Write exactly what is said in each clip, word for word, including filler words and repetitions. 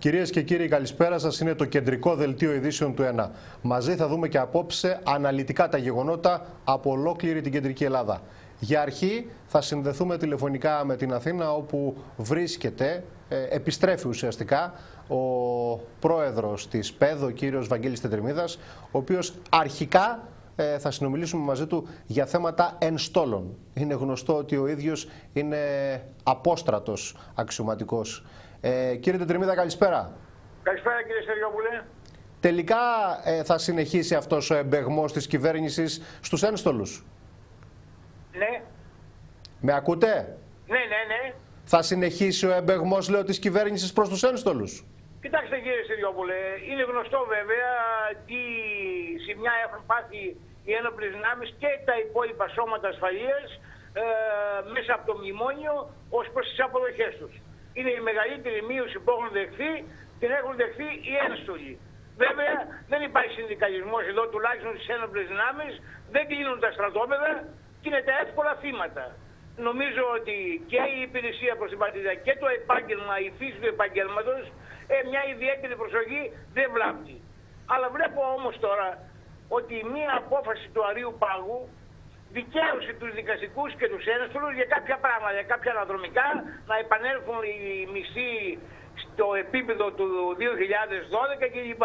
Κυρίες και κύριοι, καλησπέρα σας. Είναι το κεντρικό δελτίο ειδήσεων του ΕΝΑ. Μαζί θα δούμε και απόψε αναλυτικά τα γεγονότα από ολόκληρη την κεντρική Ελλάδα. Για αρχή θα συνδεθούμε τηλεφωνικά με την Αθήνα, όπου βρίσκεται, ε, επιστρέφει ουσιαστικά, ο πρόεδρος της ΠΕΔ, ο κύριος Βαγγέλης Τεντριμίδας, ο οποίος αρχικά ε, θα συνομιλήσουμε μαζί του για θέματα ενστόλων. Είναι γνωστό ότι ο ίδιος είναι απόστρατος αξιωματικός. Ε, κύριε Τεντριμίδα, καλησπέρα. Καλησπέρα, κύριε Στεριόπουλε. Τελικά ε, θα συνεχίσει αυτός ο εμπεγμός της κυβέρνησης στους ένστολους? Ναι. Με ακούτε? Ναι, ναι, ναι. Θα συνεχίσει ο εμπεγμός, λέω, της κυβέρνησης προς τους ένστολους? Κοιτάξτε, κύριε Στεριόπουλε, είναι γνωστό βέβαια τι ζημιά έχουν πάθει οι ένοπλες δυνάμεις και τα υπόλοιπα σώματα ασφαλείας ε, μέσα από το μνημόνιο ως προς τις αποδοχές τους. Είναι η μεγαλύτερη μείωση που έχουν δεχθεί, την έχουν δεχθεί οι ένστολοι. Βέβαια δεν υπάρχει συνδικαλισμός εδώ, τουλάχιστον στις ένοπλες δυνάμεις, δεν κλείνουν τα στρατόπεδα και είναι τα εύκολα θύματα. Νομίζω ότι και η υπηρεσία προς την πατρίδα και το επάγγελμα, η φύση του επαγγέλματος, ε, μια ιδιαίτερη προσοχή δεν βλάπτει. Αλλά βλέπω όμως τώρα ότι μια απόφαση του Αρείου Πάγου δικαίωσε τους δικαστικούς και τους ένστολους για κάποια πράγματα, για κάποια αναδρομικά, να επανέλθουν οι μισθοί στο επίπεδο του δύο χιλιάδες δώδεκα κλπ.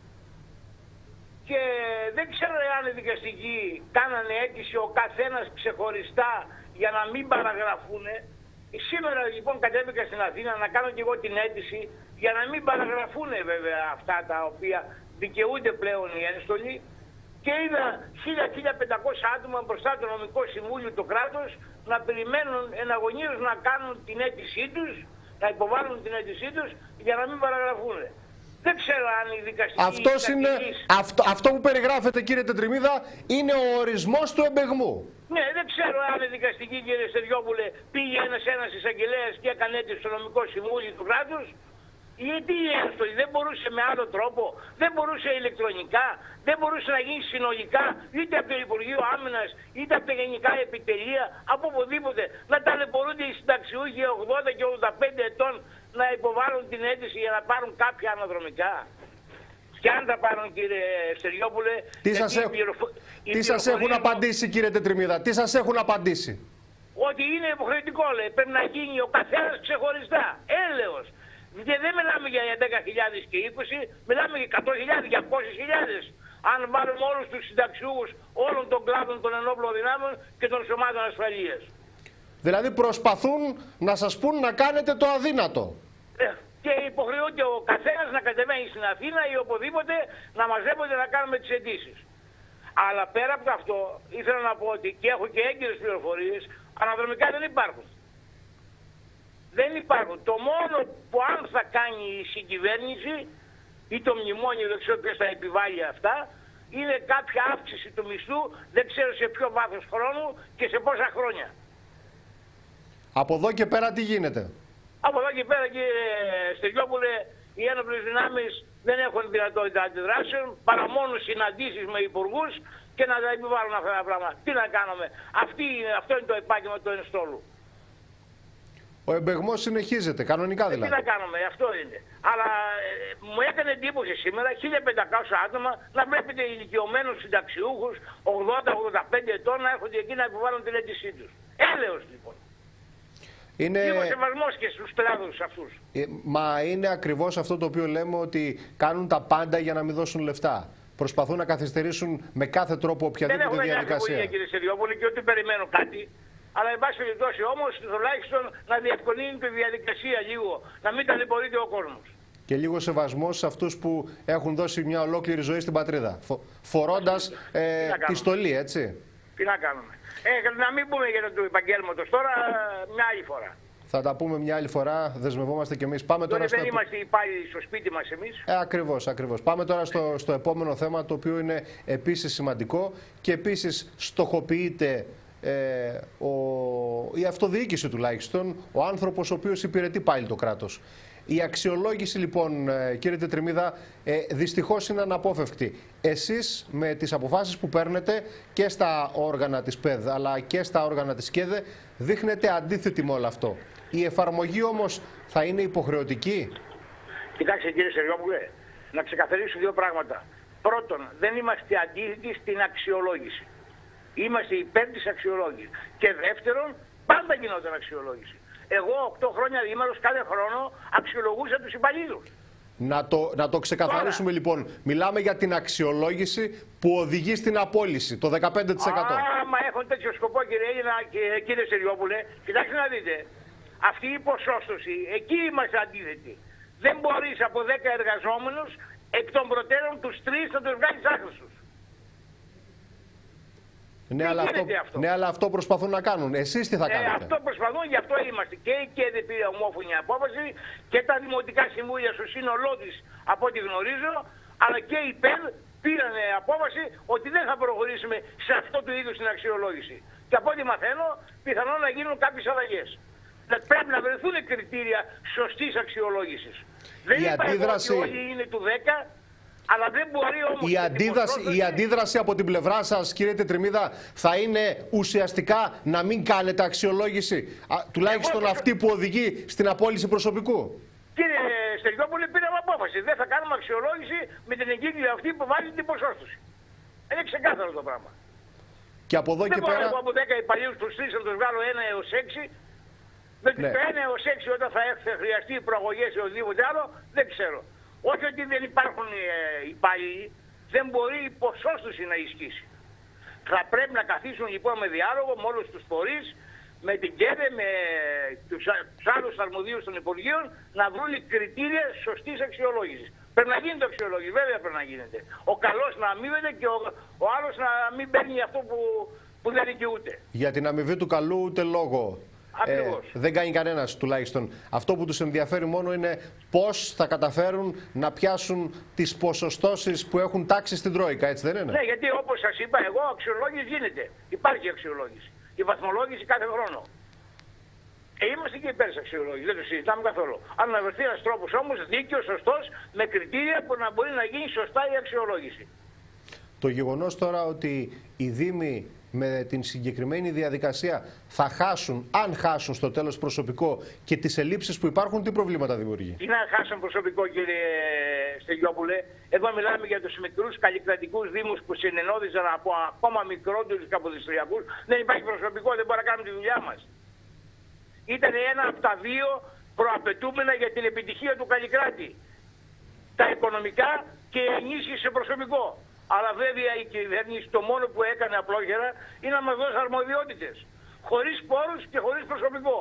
Και δεν ξέρω αν οι δικαστικοί κάνανε αίτηση ο καθένας ξεχωριστά για να μην παραγραφούν. Σήμερα λοιπόν κατέβηκα στην Αθήνα να κάνω και εγώ την αίτηση για να μην παραγραφούν βέβαια αυτά τα οποία δικαιούνται πλέον οι ένστολοι. Και είδα χίλια με χίλια πεντακόσια άτομα μπροστά το νομικό συμβούλιο του κράτους να περιμένουν εναγωνίως να κάνουν την αίτησή τους, να υποβάλουν την αίτησή τους για να μην παραγραφούν. Δεν ξέρω αν οι δικαστικοί... Αυτός είναι, αυτό, αυτό που περιγράφετε, κύριε Τεντριμίδα, είναι ο ορισμός του εμπεγμού. Ναι, δεν ξέρω αν οι δικαστικοί, κύριε Στεριόπουλε, πήγε ένας ένας εισαγγελέας και έκανε αίτηση στο νομικό συμβούλιο του κράτους. Γιατί η ένστολη δεν μπορούσε με άλλο τρόπο, δεν μπορούσε ηλεκτρονικά, δεν μπορούσε να γίνει συνολικά, είτε από το Υπουργείο Άμυνας, είτε από τα γενικά επιτελεία, από οπουδήποτε, να ταλαιπωρούνται οι συνταξιούχοι ογδόντα και ογδόντα πέντε ετών να υποβάλουν την αίτηση για να πάρουν κάποια αναδρομικά. Και αν τα πάρουν, κύριε Στεριόπουλε... Τι σας, έχ... πληροφο... τι σας έχουν απαντήσει, κύριε Τεντριμίδα, τι σας έχουν απαντήσει? Ότι είναι υποχρεωτικό, λέει, πρέπει να γίνει ο καθένας ξεχωριστά, έλεος. Και δεν μιλάμε για δέκα χιλιάδες και είκοσι, μιλάμε για εκατό χιλιάδες, για διακόσιες χιλιάδες. Αν βάλουμε όλους τους συνταξιούχους όλων των κλάδων των ενόπλων δυνάμεων και των σωμάτων ασφαλείας. Δηλαδή προσπαθούν να σας πούν να κάνετε το αδύνατο. Ε, και υποχρεούται ο καθένας να κατεβαίνει στην Αθήνα ή οπουδήποτε να μαζεύονται να κάνουμε τις αιτήσεις. Αλλά πέρα από αυτό ήθελα να πω ότι και έχω και έγκυρες πληροφορίες, αναδρομικά δεν υπάρχουν. Δεν υπάρχουν. Το μόνο που αν θα κάνει η συγκυβέρνηση ή το μνημόνιο, δεν ξέρω ποιος θα επιβάλλει αυτά, είναι κάποια αύξηση του μισθού, δεν ξέρω σε ποιο βάθος χρόνου και σε πόσα χρόνια. Από εδώ και πέρα τι γίνεται? Από εδώ και πέρα, κύριε Στεριόπουλε, οι ένοπλες δυνάμεις δεν έχουν δυνατότητα αντιδράσεων παρά μόνο συναντήσεις με υπουργούς και να τα επιβάλλουν αυτά τα πράγματα. Τι να κάνουμε? Αυτή, αυτό είναι το επάγγελμα του ενστόλου. Ο εμπεγμός συνεχίζεται, κανονικά δηλαδή. Τι να κάνουμε, αυτό είναι. Αλλά ε, μου έκανε εντύπωση σήμερα χίλια πεντακόσια άτομα να βλέπετε ηλικιωμένους συνταξιούχους ογδόντα ογδόντα πέντε ετών να έρχονται εκεί να επιβάλλουν την αίτησή τους. Έλεος λοιπόν. Είναι... Λίγο σεβασμός και στους κλάδους αυτούς. Ε, μα είναι ακριβώς αυτό το οποίο λέμε, ότι κάνουν τα πάντα για να μην δώσουν λεφτά. Προσπαθούν να καθυστερήσουν με κάθε τρόπο οποιαδήποτε διαδικασία. Δεν έχω μια αμφιβολία, κύριε Στεριόπουλε, και ότι περιμένω κάτι. Αλλά εν πάση περιπτώσει όμως τουλάχιστον να διευκολύνει τη διαδικασία λίγο, να μην ταλαιπωρείται ο κόσμος. Και λίγο σεβασμός σε αυτούς που έχουν δώσει μια ολόκληρη ζωή στην πατρίδα, φο φορώντας ε, τη στολή, έτσι. Τι να κάνουμε. Ε, να μην πούμε για το επαγγέλματος τώρα, μια άλλη φορά. Θα τα πούμε μια άλλη φορά, δεσμευόμαστε κι εμείς. Πάμε τώρα, τώρα δεν στο... είμαστε υπάλληλοι στο σπίτι μας εμείς. Ε, ακριβώς, ακριβώς. Πάμε τώρα στο, στο επόμενο θέμα, το οποίο είναι επίσης σημαντικό και επίσης στοχοποιείται Ε, ο, η αυτοδιοίκηση τουλάχιστον, ο άνθρωπος ο οποίος υπηρετεί πάλι το κράτος. Η αξιολόγηση λοιπόν, ε, κύριε Τεντριμίδα, ε, δυστυχώς είναι αναπόφευκτη. Εσείς με τις αποφάσεις που παίρνετε και στα όργανα της ΠΕΔ αλλά και στα όργανα της ΚΕΔΕ δείχνετε αντίθετη με όλο αυτό. Η εφαρμογή όμως θα είναι υποχρεωτική? Κοιτάξτε κύριε Σεριόπουλε, να ξεκαθαρίσω δύο πράγματα. Πρώτον, δεν είμαστε αντίθετοι στην αξιολόγηση. Είμαστε υπέρ της αξιολόγησης. Και δεύτερον, πάντα γινόταν αξιολόγηση. Εγώ οκτώ χρόνια δήμαρχος κάθε χρόνο αξιολογούσα τους υπαλλήλους. Να το, να το ξεκαθαρίσουμε Τώρα. λοιπόν. Μιλάμε για την αξιολόγηση που οδηγεί στην απόλυση, το δεκαπέντε τοις εκατό. Άμα έχουν τέτοιο σκοπό κύριε Έλληνα και κύριε Σεριόπουλε, κοιτάξτε να δείτε. Αυτή η ποσόστοση, εκεί είμαστε αντίθετοι. Δεν μπορείς από δέκα εργαζόμενους εκ των προτέρων τους τρεις να τους βγάλεις άχρηστους. Ναι αλλά, αυτό, αυτό. ναι, αλλά αυτό προσπαθούν να κάνουν. Εσείς τι θα ε, κάνετε? Αυτό προσπαθούν, γι' αυτό είμαστε. Και η ΚΕΔΕ πήρε ομόφωνη απόφαση και τα δημοτικά συμβούλια στο σύνολό της, από ό,τι γνωρίζω, αλλά και η ΠΕΔ πήραν απόφαση ότι δεν θα προχωρήσουμε σε αυτό του είδους την αξιολόγηση. Και από ό,τι μαθαίνω, πιθανόν να γίνουν κάποιες αλλαγές. Πρέπει να βρεθούν κριτήρια σωστής αξιολόγησης. Δεν υπάρχει ότι όλοι είναι του δέκα. Αλλά δεν μπορεί όμως η, αντίδραση, η αντίδραση από την πλευρά σας, κύριε Τετριμίδα, θα είναι ουσιαστικά να μην κάνετε αξιολόγηση, α, τουλάχιστον Εγώ... αυτή που οδηγεί στην απόλυση προσωπικού. Κύριε Στεριόπουλε, πήραμε απόφαση. Δεν θα κάνουμε αξιολόγηση με την εγκύκλια αυτή που βάζει την ποσόστοση. Είναι ξεκάθαρο το πράγμα. Και από εδώ δεν και πέρα... πέρα... Εγώ από δέκα υπαλλήλους τους τρεις να τους βγάλω ένα έως έξι. Με την ναι. ένα έως έξι όταν θα χρειαστεί προαγωγές ή οτιδήποτε άλλο, δεν ξέρω. Όχι ότι δεν υπάρχουν ε, υπάλληλοι, δεν μπορεί η ποσόστοση να ισχύσει. Θα πρέπει να καθίσουν λοιπόν με διάλογο με όλους τους φορείς, με την ΚΕΔΕ, με τους, τους άλλους αρμοδίους των Υπουργείων, να βρουν κριτήρια σωστής αξιολόγησης. Πρέπει να γίνεται αξιολόγηση, βέβαια πρέπει να γίνεται. Ο καλός να αμείβεται και ο, ο άλλος να μην παίρνει αυτό που, που δεν δικαιούται. Για την αμοιβή του καλού ούτε λόγο. Ε, δεν κάνει κανένας τουλάχιστον. Αυτό που τους ενδιαφέρει μόνο είναι πώς θα καταφέρουν να πιάσουν τις ποσοστώσεις που έχουν τάξει στην Τρόικα, έτσι δεν είναι? Ναι, γιατί όπως σας είπα εγώ, αξιολόγηση γίνεται. Υπάρχει αξιολόγηση. Η βαθμολόγηση κάθε χρόνο. Ε, είμαστε και υπέρ της αξιολόγησης, δεν το συζητάμε καθόλου. Αν να βρεθεί ένας τρόπος όμως δίκαιος, σωστός, με κριτήρια που να μπορεί να γίνει σωστά η αξιολόγηση. Το γεγονός τώρα ότι οι Δήμοι με την συγκεκριμένη διαδικασία θα χάσουν, αν χάσουν στο τέλος προσωπικό και τις ελλείψεις που υπάρχουν, τι προβλήματα δημιουργεί? Τι να χάσουν προσωπικό, κύριε Στεγιόπουλε? Εδώ μιλάμε για τους μικρούς καλλικρατικούς δήμους που συνενώδησαν από ακόμα μικρότερους καποδιστριακούς. Δεν υπάρχει προσωπικό, δεν μπορούμε να κάνουμε τη δουλειά μας. Ήταν ένα από τα δύο προαπαιτούμενα για την επιτυχία του καλλικράτη. Τα οικονομικά και η ενίσχυση σε προσωπικό. Αλλά βέβαια η κυβέρνηση το μόνο που έκανε απλόχερα είναι να μας δώσει αρμοδιότητες. Χωρίς πόρους και χωρίς προσωπικό.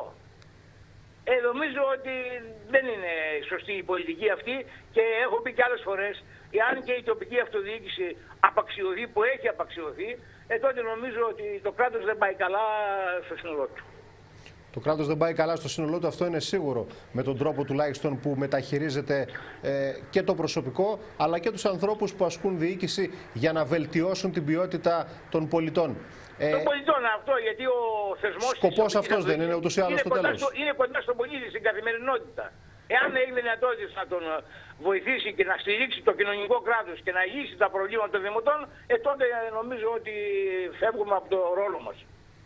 Ε, νομίζω ότι δεν είναι σωστή η πολιτική αυτή και έχω πει και άλλες φορές, εάν και η τοπική αυτοδιοίκηση απαξιωθεί που έχει απαξιωθεί, ε, τότε νομίζω ότι το κράτος δεν πάει καλά στο σύνολό του. Το κράτος δεν πάει καλά στο σύνολό του, αυτό είναι σίγουρο, με τον τρόπο τουλάχιστον που μεταχειρίζεται ε, και το προσωπικό, αλλά και τους ανθρώπους που ασκούν διοίκηση για να βελτιώσουν την ποιότητα των πολιτών. Ε, των πολιτών αυτό, γιατί ο θεσμός... Σκοπός αυτός δεν είναι ούτως ή άλλως στο τέλος? Στο, είναι κοντά στον πολίτη, στην καθημερινότητα. Εάν έχει δυνατότητα να τον βοηθήσει και να στηρίξει το κοινωνικό κράτος και να λύσει τα προβλήματα των δημοτών, ε, τότε νομίζω ότι φεύγουμε από το ρόλο μας.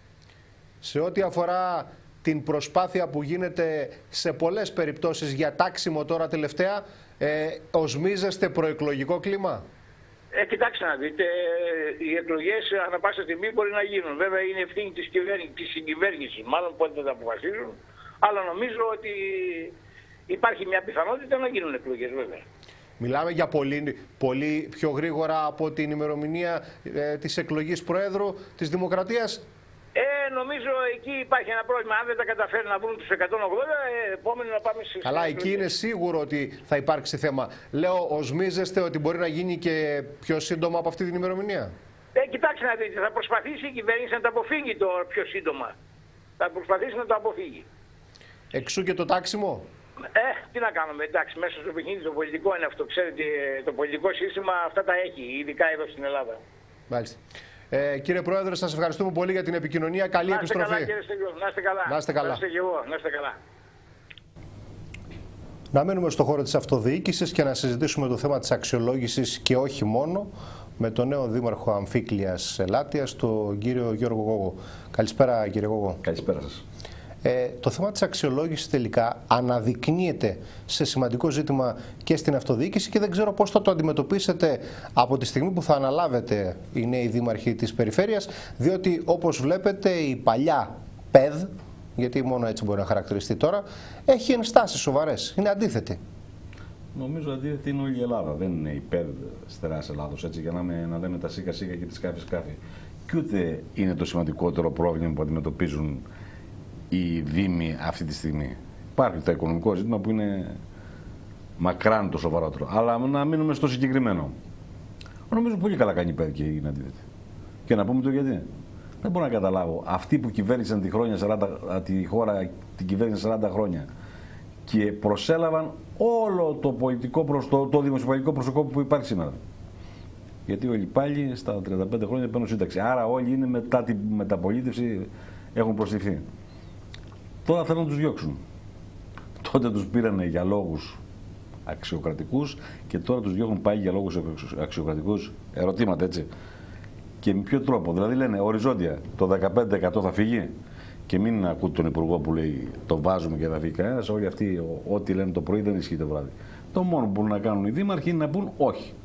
Σε ό,τι αφορά την προσπάθεια που γίνεται σε πολλές περιπτώσεις για τάξιμο τώρα τελευταία, ε, οσμίζεστε προεκλογικό κλίμα? Ε, κοιτάξτε να δείτε, οι εκλογές ανά πάσα στιγμή μπορεί να γίνουν. Βέβαια είναι ευθύνη της, της συγκυβέρνησης, μάλλον πότε θα τα αποφασίζουν, αλλά νομίζω ότι υπάρχει μια πιθανότητα να γίνουν εκλογές βέβαια. Μιλάμε για πολύ, πολύ πιο γρήγορα από την ημερομηνία ε, της εκλογής Προέδρου της Δημοκρατίας. Ε, νομίζω εκεί υπάρχει ένα πρόβλημα. Αν δεν τα καταφέρουν να βρουν τους εκατόν ογδόντα, ε, επόμενο να πάμε στις... Καλά, εκεί είναι σίγουρο ότι θα υπάρξει θέμα. Λέω, οσμίζεστε ότι μπορεί να γίνει και πιο σύντομα από αυτή την ημερομηνία? Ε, κοιτάξτε να δείτε, θα προσπαθήσει η κυβέρνηση να το αποφύγει το πιο σύντομα. Θα προσπαθήσει να το αποφύγει. Εξού και το τάξιμο. Ε, τι να κάνουμε, εντάξει, μέσα στο παιχνίδι το πολιτικό είναι αυτό. Ξέρετε, το πολιτικό σύστημα αυτά τα έχει, ειδικά εδώ στην Ελλάδα. Μάλιστα. Ε, κύριε Πρόεδρε, σας ευχαριστούμε πολύ για την επικοινωνία. Καλή να επιστροφή. Καλά, κύριε Στεγιό. Να είστε καλά. Να είστε καλά. Να είστε και εγώ. Να είστε καλά. Να μένουμε στο χώρο της αυτοδιοίκησης και να συζητήσουμε το θέμα της αξιολόγησης και όχι μόνο με τον νέο δήμαρχο Αμφίκλειας Ελάττειας, τον κύριο Γιώργο Γόγο. Καλησπέρα, κύριε Γόγο. Καλησπέρα σας. Ε, το θέμα της αξιολόγησης τελικά αναδεικνύεται σε σημαντικό ζήτημα και στην αυτοδιοίκηση και δεν ξέρω πώς θα το αντιμετωπίσετε από τη στιγμή που θα αναλάβετε οι νέοι δήμαρχοι της περιφέρειας, διότι όπως βλέπετε η παλιά ΠΕΔ, γιατί μόνο έτσι μπορεί να χαρακτηριστεί τώρα, έχει ενστάσεις σοβαρές, είναι αντίθετη. Νομίζω αντίθετη είναι όλη η Ελλάδα, δεν είναι η ΠΕΔ στερεάς Ελλάδος, έτσι, για να, με, να λέμε τα σίκα σίκα και τις σκάφη σκάφη. Και ούτε είναι το σημαντικότερο πρόβλημα που αντιμετωπίζουν οι δήμοι αυτή τη στιγμή. Υπάρχει το οικονομικό ζήτημα που είναι μακράν το σοβαρότερο. Αλλά να μείνουμε στο συγκεκριμένο. Νομίζω πολύ καλά κάνει η ΠΕΔ και είναι αντίθετη. Και να πούμε το γιατί. Δεν μπορώ να καταλάβω. Αυτοί που κυβέρνησαν τη, χρόνια σαράντα, τη χώρα την κυβέρνησαν σαράντα χρόνια και προσέλαβαν όλο το πολιτικό προς το, το δημοσιοπολιτικό προσωπικό που υπάρχει σήμερα. Γιατί όλοι πάλι στα τριάντα πέντε χρόνια παίρνουν σύνταξη. Άρα όλοι είναι μετά τη μεταπολίτευση, έχουν προσληφθεί. Τώρα θέλουν να τους διώξουν. Τότε τους πήρανε για λόγους αξιοκρατικούς και τώρα τους διώχνουν πάλι για λόγους αξιοκρατικούς. Ερωτήματα, έτσι. Και με ποιο τρόπο. Δηλαδή λένε οριζόντια το δεκαπέντε τοις εκατό θα φύγει και μην ακούτε τον Υπουργό που λέει το βάζουμε και θα φύγει κανένας. Όλοι αυτοί ό,τι λένε το πρωί δεν ισχύει το βράδυ. Το μόνο που μπορούν να κάνουν οι δήμαρχοι είναι να πούν όχι.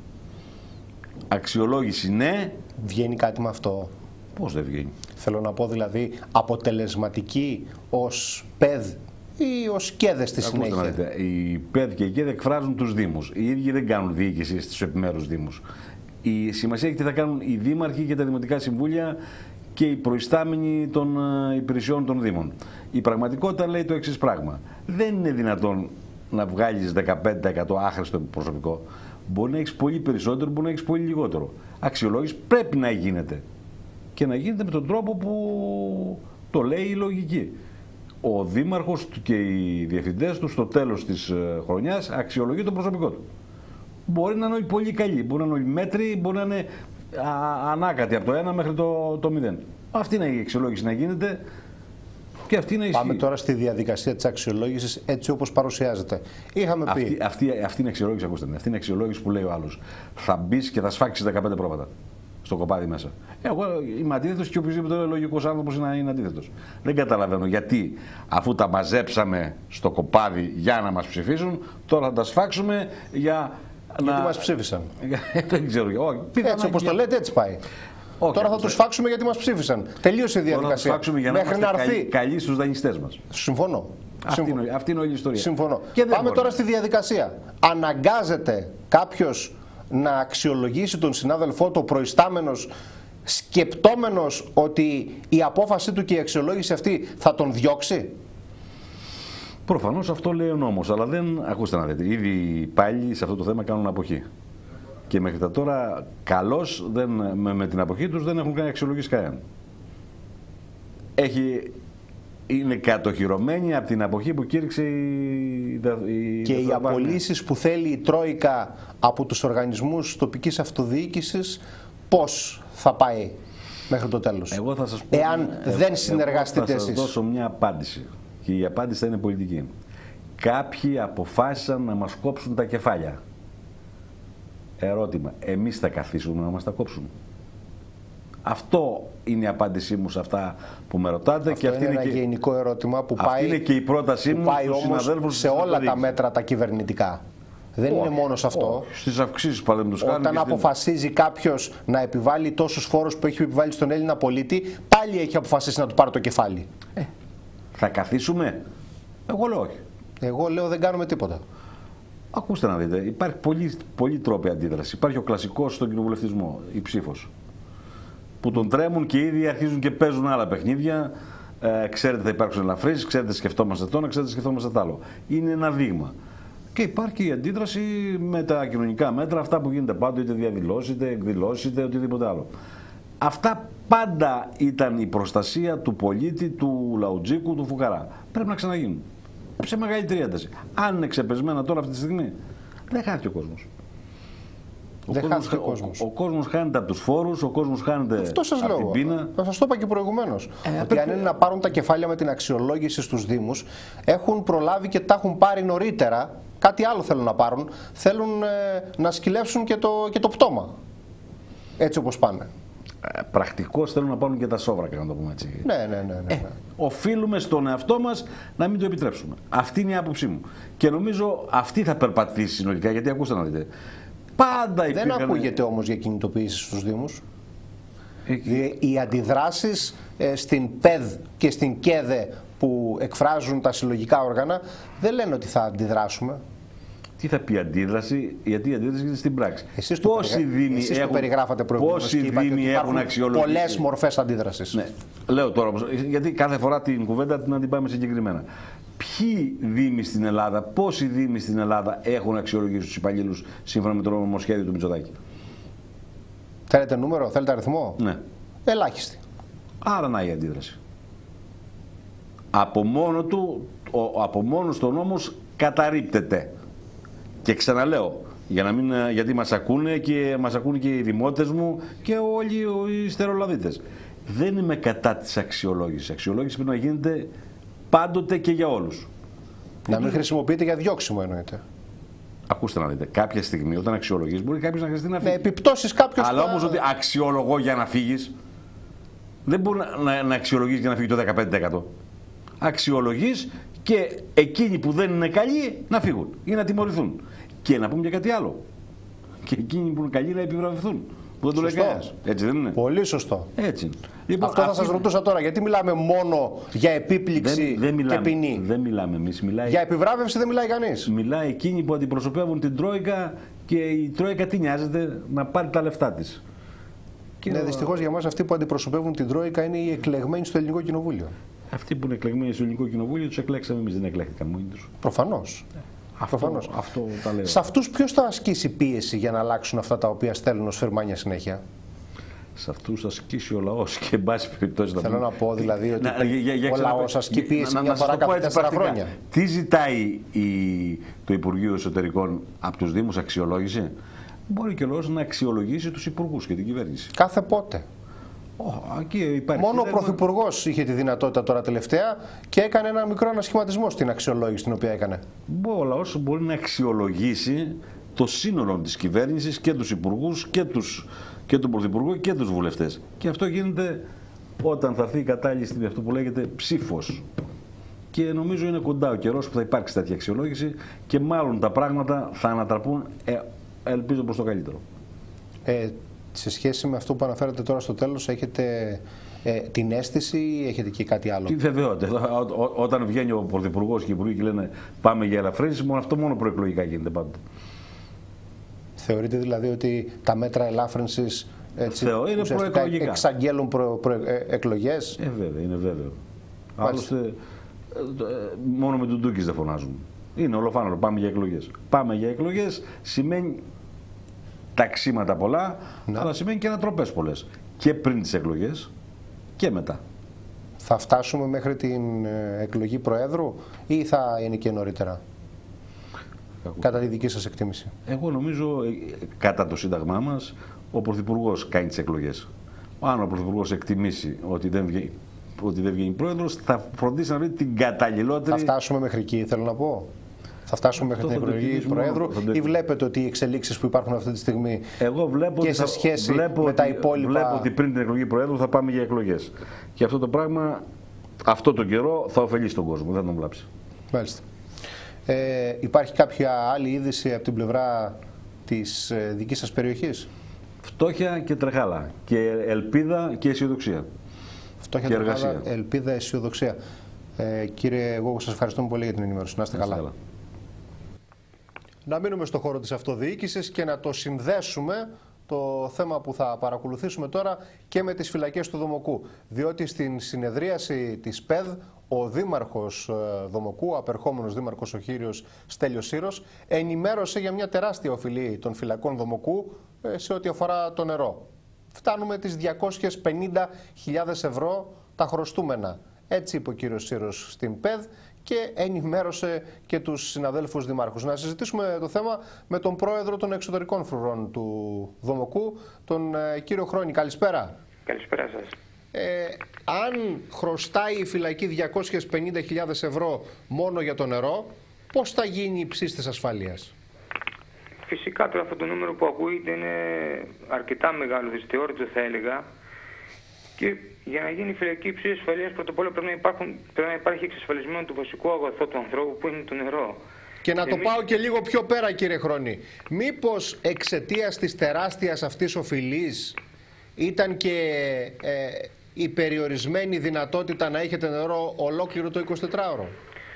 Αξιολόγηση ναι. Βγαίνει κάτι με αυτό? Πώς δεν βγαίνει? Θέλω να πω δηλαδή αποτελεσματική ως ΠΕΔ ή ως ΚΕΔ στη συνέχεια? Να δείτε, οι ΠΕΔ και οι ΚΕΔ εκφράζουν τους Δήμους. Οι ίδιοι δεν κάνουν διοίκηση στους επιμέρους Δήμους. Η σημασία έχει τι θα κάνουν οι δήμαρχοι και τα δημοτικά συμβούλια και οι προϊστάμενοι των υπηρεσιών των Δήμων. Η πραγματικότητα λέει το εξής πράγμα. Δεν είναι δυνατόν να βγάλεις δεκαπέντε τοις εκατό άχρηστο προσωπικό. Μπορεί να έχεις πολύ περισσότερο, μπορεί να έχεις πολύ λιγότερο. Αξιολόγηση πρέπει να γίνεται. Και να γίνεται με τον τρόπο που το λέει η λογική. Ο δήμαρχος και οι διευθυντές του στο τέλος της χρονιάς αξιολογεί το προσωπικό του. Μπορεί να είναι όλοι πολύ καλοί, μπορεί να είναι όλοι μέτροι, μπορεί να είναι ανάκατοι από το ένα μέχρι το, το μηδέν. Αυτή είναι η αξιολόγηση να γίνεται και αυτή είναι η ισχύ. Πάμε τώρα στη διαδικασία της αξιολόγησης έτσι όπως παρουσιάζεται. Είχαμε πει. Αυτή, αυτή, αυτή είναι η αξιολόγηση, ακούστε. Αυτή είναι η αξιολόγηση που λέει ο άλλος. Θα μπει και θα σφάξεις δεκαπέντε πρόβατα στο κοπάδι μέσα. Εγώ είμαι αντίθετος και οποιοδήποτε λογικός άνθρωπος είναι, είναι αντίθετος. Δεν καταλαβαίνω γιατί αφού τα μαζέψαμε στο κοπάδι για να μας ψηφίσουν, τώρα θα τα σφάξουμε για. Γιατί να... μας ψήφισαν. Δεν ξέρω. Όχι. Έτσι όπως το λέτε, έτσι πάει. Όχι, τώρα θα τους σφάξουμε γιατί μας ψήφισαν. Τελείωσε η διαδικασία. Τώρα θα τους για να μέχρι να έρθει. Καλοί στους δανειστές μας. Συμφωνώ. Αυτή, Συμφωνώ. Είναι, αυτή είναι όλη η ιστορία. Συμφωνώ. Πάμε μπορεί. Τώρα στη διαδικασία. Αναγκάζεται κάποιος να αξιολογήσει τον συνάδελφό του προϊστάμενος σκεπτόμενος ότι η απόφαση του και η αξιολόγηση αυτή θα τον διώξει? Προφανώς αυτό λέει ο νόμος, αλλά δεν, ακούστε να δείτε, ήδη πάλι σε αυτό το θέμα κάνουν αποχή. Και μέχρι τα τώρα καλώς δεν, με, με την αποχή τους δεν έχουν κάνει αξιολογήσει κανέναν. Έχει, είναι κατοχυρωμένοι από την αποχή που κήρυξε η, η Και οι απολύσεις που θέλει η Τρόικα από τους οργανισμούς τοπικής αυτοδιοίκησης, πώς θα πάει μέχρι το τέλος? Εγώ θα σας πω, εάν ε, δεν συνεργαστείτε εσείς. Θα σας δώσω μια απάντηση. Και η απάντηση θα είναι πολιτική. Κάποιοι αποφάσισαν να μας κόψουν τα κεφάλια. Ερώτημα, εμείς θα καθίσουμε να μας τα κόψουν? Αυτό είναι η απάντησή μου σε αυτά που με ρωτάτε. Αυτό και αυτή είναι, είναι ένα και... γενικό ερώτημα που αυτή πάει, είναι και η πρότασή μου στους συναδέλφους σε όλα τα μέτρα τα κυβερνητικά. Δεν oh, είναι μόνο σε αυτό. Oh, στις αυξήσεις παραδείγματος χάρη. Όταν αποφασίζει κάποιος να επιβάλλει τόσους φόρους που έχει επιβάλει στον Έλληνα πολίτη, πάλι έχει αποφασίσει να του πάρει το κεφάλι. Ε. Θα καθίσουμε? Εγώ λέω όχι. Εγώ λέω δεν κάνουμε τίποτα. Ακούστε να δείτε, υπάρχει πολύ, πολύ τρόποι αντίδραση. Υπάρχει ο κλασικός στον κοινοβουλευτισμό, η ψήφος. Που τον τρέμουν και ήδη αρχίζουν και παίζουν άλλα παιχνίδια. Ε, ξέρετε θα υπάρξουν ελαφρύσεις, ξέρετε σκεφτόμαστε το ένα, ξέρετε σκεφτόμαστε το άλλο. Είναι ένα δείγμα. Και υπάρχει η αντίδραση με τα κοινωνικά μέτρα, αυτά που γίνεται πάντοτε, είτε διαδηλώσει, είτε εκδηλώσει, είτε οτιδήποτε άλλο. Αυτά πάντα ήταν η προστασία του πολίτη, του λαουτζίκου, του φουκαρά. Πρέπει να ξαναγίνουν. Σε μεγαλύτερη ένταση. Αν είναι ξεπεσμένα τώρα αυτή τη στιγμή, δεν χάθηκε ο κόσμος. Ο δεν κόσμος, χάθηκε ο κόσμος. Ο, ο κόσμος χάνεται από τους φόρους, ο κόσμος χάνεται αυτό σας από λέω. την πείνα. Θα σας το είπα και προηγουμένως. Ε, ότι πρέπει... αν είναι να πάρουν τα κεφάλια με την αξιολόγηση στους Δήμους, έχουν προλάβει και τα έχουν πάρει νωρίτερα. Κάτι άλλο θέλουν να πάρουν. Θέλουν ε, να σκυλεύσουν και το, και το πτώμα. Έτσι όπως πάνε. πρακτικώς θέλουν να πάρουν και τα σόβρακα, να το πούμε έτσι. Ναι, ναι, ναι. ναι, ναι. Ε, οφείλουμε στον εαυτό μας να μην το επιτρέψουμε. Αυτή είναι η άποψή μου. Και νομίζω αυτή θα περπατήσει συνολικά, γιατί ακούστε να δείτε. Πάντα υπήρχαν... Δεν ακούγεται όμως για κινητοποίηση στους Δήμους. Ε... Οι αντιδράσεις ε, στην ΠΕΔ και στην ΚΕΔΕ που εκφράζουν τα συλλογικά όργανα δεν λένε ότι θα αντιδράσουμε. Τι θα πει αντίδραση, γιατί η αντίδραση είναι στην πράξη. Εσείς το, πόσοι περιγρα... δήμοι Εσείς έχουν... το περιγράφατε προηγουμένως πόσοι και είπατε δήμοι ότι έχουν αξιολογήσει. Πολλές μορφές αντίδρασης. Ναι. Λέω τώρα όμως, γιατί κάθε φορά την κουβέντα την αντιπάμε συγκεκριμένα. Ποιοι δήμοι στην Ελλάδα, πόσοι δήμοι στην Ελλάδα έχουν αξιολογήσει τους υπαλλήλους σύμφωνα με το νομοσχέδιο του Μητσοτάκη? Θέλετε νούμερο, θέλετε αριθμό? Ναι. Ελάχιστη. Άρα να η αντίδραση. Από μόνο του, ο, από μόνος του ο νόμος καταρρίπτεται. Και ξαναλέω, για να μην, γιατί μας ακούνε και μας ακούνε και οι δημότες μου και όλοι οι στερεολαδίτες. Δεν είμαι κατά της αξιολόγησης. Η αξιολόγηση πρέπει να γίνεται πάντοτε και για όλους. Να μην χρησιμοποιείται για διώξιμο εννοείται. Ακούστε να δείτε, κάποια στιγμή όταν αξιολογείς μπορεί κάποιος να χρειαστεί να φύγει. Με επιπτώσεις κάποιος. Αλλά όμως ότι αξιολογώ για να φύγεις, δεν μπορεί να, να αξιολογείς για να φύγει το δεκαπέντε τοις εκατό. Αξιολογείς και εκείνοι που δεν είναι καλοί να φύγουν ή να τιμωρηθούν. Και να πούμε και κάτι άλλο. Και εκείνοι που είναι καλοί να επιβραβευθούν. Που δεν το λέει κανένας. Έτσι δεν είναι? Πολύ σωστό. Έτσι. Λοιπόν, αυτό θα αυτή... σας ρωτούσα τώρα. Γιατί μιλάμε μόνο για επίπληξη δεν, δεν μιλάμε, και ποινή? Δεν μιλάμε εμείς. Μιλάει... Για επιβράβευση δεν μιλάει κανείς. Μιλάει εκείνοι που αντιπροσωπεύουν την Τρόικα και η Τρόικα τι νοιάζεται? Να πάρει τα λεφτά της. Ναι, ο... δυστυχώς για εμάς αυτοί που αντιπροσωπεύουν την Τρόικα είναι οι εκλεγμένοι στο Ελληνικό Κοινοβούλιο. Αυτοί που είναι εκλεγμένοι στο Ελληνικό Κοινοβούλιο τους εκλέξαμε εμείς, δεν εκλέχθηκαν μόνοι τους. Προφανώς. Αυτό, Προφανώς. αυτό τα λέω. Σε αυτούς ποιος θα ασκήσει πίεση για να αλλάξουν αυτά τα οποία στέλνουν ως φερμάνια συνέχεια? Σε αυτούς θα ασκήσει ο λαός και εν πάση περιπτώσει. Θέλω να πω δηλαδή ότι να, για, για, ο λαός ασκεί πίεση μια φορά κάθε τέσσερα χρόνια. Τι ζητάει η, το Υπουργείο Εσωτερικών από τους Δήμους? Αξιολόγηση? Μπορεί και ο λαός να αξιολογήσει τους υπουργούς και την κυβέρνηση. Κάθε πότε? Oh, Μόνο ο Πρωθυπουργός είχε τη δυνατότητα τώρα τελευταία και έκανε ένα μικρό ανασχηματισμό στην αξιολόγηση την οποία έκανε. Ο λαός μπορεί να αξιολογήσει το σύνολο της κυβέρνησης και τους υπουργούς και, τους, και τον Πρωθυπουργό και τους βουλευτές. Και αυτό γίνεται όταν θα έρθει η κατάλληλη στιγμή, αυτό που λέγεται ψήφος. Και νομίζω είναι κοντά ο καιρός που θα υπάρξει τέτοια αξιολόγηση και μάλλον τα πράγματα θα ανατραπούν, ε, ελπίζω, προς το καλύτερο. Ε, σε σχέση με αυτό που αναφέρατε τώρα στο τέλος, έχετε ε, την αίσθηση ή έχετε και κάτι άλλο? Τι βεβαιότητα. Όταν βγαίνει ο Πρωθυπουργός και οι Υπουργοί και λένε πάμε για ελαφρύνσεις, μόνο αυτό μόνο προεκλογικά γίνεται πάντοτε. Θεωρείτε δηλαδή ότι τα μέτρα ελάφρυνσης έτσι, Θεώ, είναι προεκλογικά. Εξαγγέλουν προ, προ, ε, εκλογές? Ε, βέβαια, είναι βέβαιο. Άλλωστε, μόνο με τον Ντούκης δεν φωνάζουν. Είναι ολοφάνερο, πάμε για εκλογές. Πάμε για εκλογές σημαίνει ταξίματα πολλά, ναι, αλλά σημαίνει και ανατροπές πολλές. Και πριν τις εκλογές και μετά. Θα φτάσουμε μέχρι την εκλογή Προέδρου ή θα είναι και νωρίτερα? Εγώ. Κατά τη δική σας εκτίμηση. Εγώ νομίζω, κατά το Σύνταγμά μας, ο Πρωθυπουργός κάνει τις εκλογές. Αν ο Πρωθυπουργός εκτιμήσει ότι δεν βγαίνει, ότι δεν βγαίνει Πρόεδρος, θα φροντίσει να βρει την καταλληλότερη... Θα φτάσουμε μέχρι εκεί, θέλω να πω. Θα φτάσουμε μέχρι την εκλογή Προέδρου ή βλέπετε ότι οι εξελίξεις που υπάρχουν αυτή τη στιγμή Εγώ βλέπω και σε σχέση βλέπω με ότι, τα υπόλοιπα... Βλέπω ότι πριν την εκλογή Προέδρου θα πάμε για εκλογές. Και αυτό το πράγμα, αυτό το καιρό θα ωφελήσει τον κόσμο, δεν θα τον βλάψει. Μάλιστα. Ε, υπάρχει κάποια άλλη είδηση από την πλευρά της ε, δικής σας περιοχής? Φτώχεια και τρεχάλα. Και ελπίδα και αισιοδοξία. Φτώχεια, και τρεχάλα, εργασία. Ελπίδα, αισιοδοξία. Ε, κύριε, εγώ σας ευχαριστούμε πολύ για την ενημέρωση. Να είστε καλά. καλά. Να μείνουμε στο χώρο της αυτοδιοίκησης και να το συνδέσουμε το θέμα που θα παρακολουθήσουμε τώρα και με τις φυλακές του Δομοκού. Διότι στην συνεδρίαση της ΠΕΔ ο δήμαρχος Δομοκού, απερχόμενος δήμαρχος ο κύριος Στέλιος Σύρος, ενημέρωσε για μια τεράστια οφειλή των φυλακών Δομοκού σε ό,τι αφορά το νερό. Φτάνουμε τις διακόσιες πενήντα χιλιάδες ευρώ τα χρωστούμενα. Έτσι είπε ο κύριος Σύρος στην ΠΕΔ και ενημέρωσε και τους συναδέλφους δημάρχους. Να συζητήσουμε το θέμα με τον πρόεδρο των εξωτερικών φρουρών του Δομοκού, τον ε, κύριο Χρόνη. Καλησπέρα. Καλησπέρα σας. Ε, αν χρωστάει η φυλακή διακόσιες πενήντα χιλιάδες ευρώ μόνο για το νερό, πώς θα γίνει η ψήση της ασφαλείας? Φυσικά τώρα αυτό το νούμερο που ακούγεται είναι αρκετά μεγάλο, δυσθεώρητο θα έλεγα. Και για να γίνει φυλακή υψηλής ασφαλείας, πρώτα απ' όλα πρέπει να, υπάρχουν, πρέπει να υπάρχει εξασφαλισμένο το βασικό αγαθό του ανθρώπου, που είναι το νερό. Και να Εμείς... το πάω και λίγο πιο πέρα, κύριε Χρόνη. Μήπως εξαιτίας της τεράστιας αυτής οφειλής ήταν και ε, η περιορισμένη δυνατότητα να έχετε νερό ολόκληρο το εικοσιτετράωρο?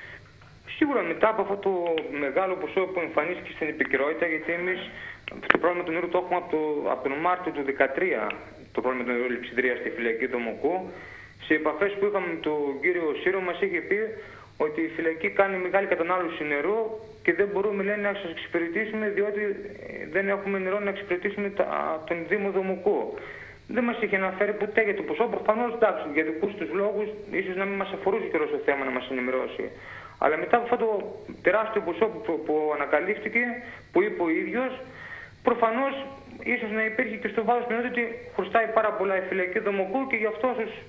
Σίγουρα μετά από αυτό το μεγάλο ποσό που εμφανίστηκε στην επικαιρότητα, γιατί εμείς το πρόβλημα του νερού το έχουμε από, το, από τον Μάρτιο του δύο χιλιάδες δεκατρία, το πρόβλημα του νερού λειψιδρία στη φυλακή Δομοκού. Σε επαφές που είχαμε με τον κύριο Σύρο, μας είχε πει ότι η φυλακή κάνει μεγάλη κατανάλωση νερού και δεν μπορούμε, λέει, να σας εξυπηρετήσουμε, διότι δεν έχουμε νερό να εξυπηρετήσουμε τα, τον Δήμο Δομοκού. Δεν μας είχε αναφέρει ποτέ για το ποσό. Προφανώς, εντάξει, για δικούς τους λόγους, ίσως να μην μας αφορούσε και το θέμα να μας ενημερώσει. Αλλά μετά από αυτό το τεράστιο ποσό που, που ανακαλύφθηκε, που είπε ο ίδιος, προφανώς ίσως να υπήρχε και στο βάθος του ότι χρωστάει πάρα πολλά η φυλακή Δομοκού και γι' αυτό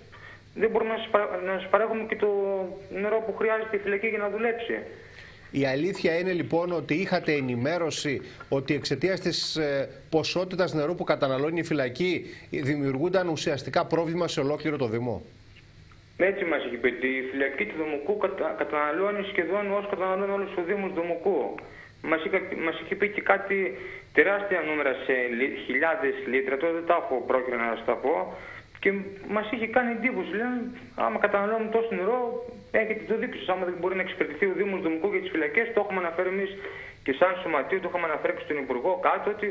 δεν μπορούμε να σας παρέχουμε και το νερό που χρειάζεται η φυλακή για να δουλέψει. Η αλήθεια είναι λοιπόν ότι είχατε ενημέρωση ότι εξαιτίας της ε, ποσότητας νερού που καταναλώνει η φυλακή δημιουργούνταν ουσιαστικά πρόβλημα σε ολόκληρο το Δήμο? Έτσι μας είχε πει. Η φυλακή του Δομοκού κατα, καταναλώνει σχεδόν όσο καταναλώνει όλος ο Δήμος Δομοκού. Μας είχε, μας είχε πει και κάτι τεράστια νούμερα σε χιλιάδες λίτρα, τώρα δεν τα έχω πρόκειται να σας τα πω. Και μας είχε κάνει εντύπωση, λένε, άμα καταναλώνουμε τόσο νερό, έχετε το δίκιο σας. Άμα δεν μπορεί να εξυπηρετηθεί ο Δήμος Δομοκού για τις φυλακές, το έχουμε αναφέρει εμείς και σαν σωματείο, το έχουμε αναφέρει και στον Υπουργό κάτω, ότι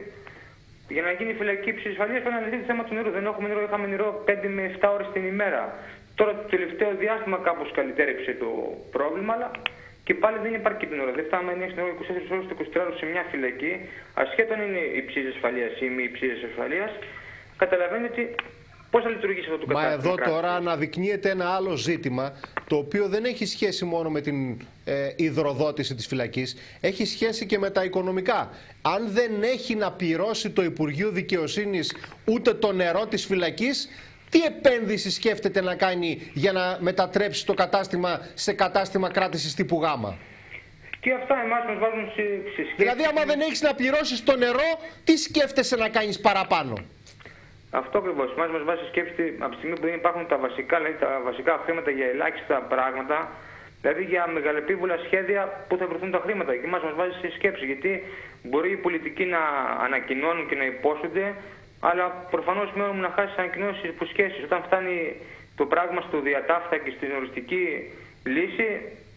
για να γίνει φυλακή υψηλής ασφαλείας πρέπει να λυθεί το θέμα του νερού. Δεν έχουμε νερό, είχαμε νερό πέντε με επτά ώρες την ημέρα. Τώρα το τελευταίο διάστημα κάπως καλυτέρεψε το πρόβλημα, αλλά και πάλι δεν υπάρχει την ώρα. Δεν φτάνουμε να έχει νερό είκοσι τέσσερις ώρες το εικοσιτετράωρο σε μια φυλακή, ασχέτως αν είναι υψηλής ασφαλείας ή μη υψηλής ασφαλείας. Καταλαβαίνετε ότι πώς θα λειτουργήσει αυτό το κατάστημα. Μα εδώ τώρα αναδεικνύεται ένα άλλο ζήτημα, το οποίο δεν έχει σχέση μόνο με την ε, υδροδότηση της φυλακής, έχει σχέση και με τα οικονομικά. Αν δεν έχει να πληρώσει το Υπουργείο Δικαιοσύνης ούτε το νερό της φυλακής, τι επένδυση σκέφτεται να κάνει για να μετατρέψει το κατάστημα σε κατάστημα κράτησης τύπου Γ? Και αυτά εμάς μας βάζουν σε, σε σχέση. Δηλαδή, άμα δεν έχεις να πληρώσεις το νερό, τι σκέφτεσαι να κάνεις παραπάνω? Αυτό ακριβώς. Μας μας βάζει σκέψη από τη στιγμή που δεν υπάρχουν τα βασικά, δηλαδή τα βασικά χρήματα για ελάχιστα πράγματα, δηλαδή για μεγαλεπίβολα σχέδια που θα βρεθούν τα χρήματα. Και μας μας βάζει σε σκέψη. Γιατί μπορεί οι πολιτικοί να ανακοινώνουν και να υπόσχονται, αλλά προφανώς μένουν να χάσει ανακοινώσεις υποσχέσεις. Όταν φτάνει το πράγμα στο διατάφτα και στην οριστική λύση,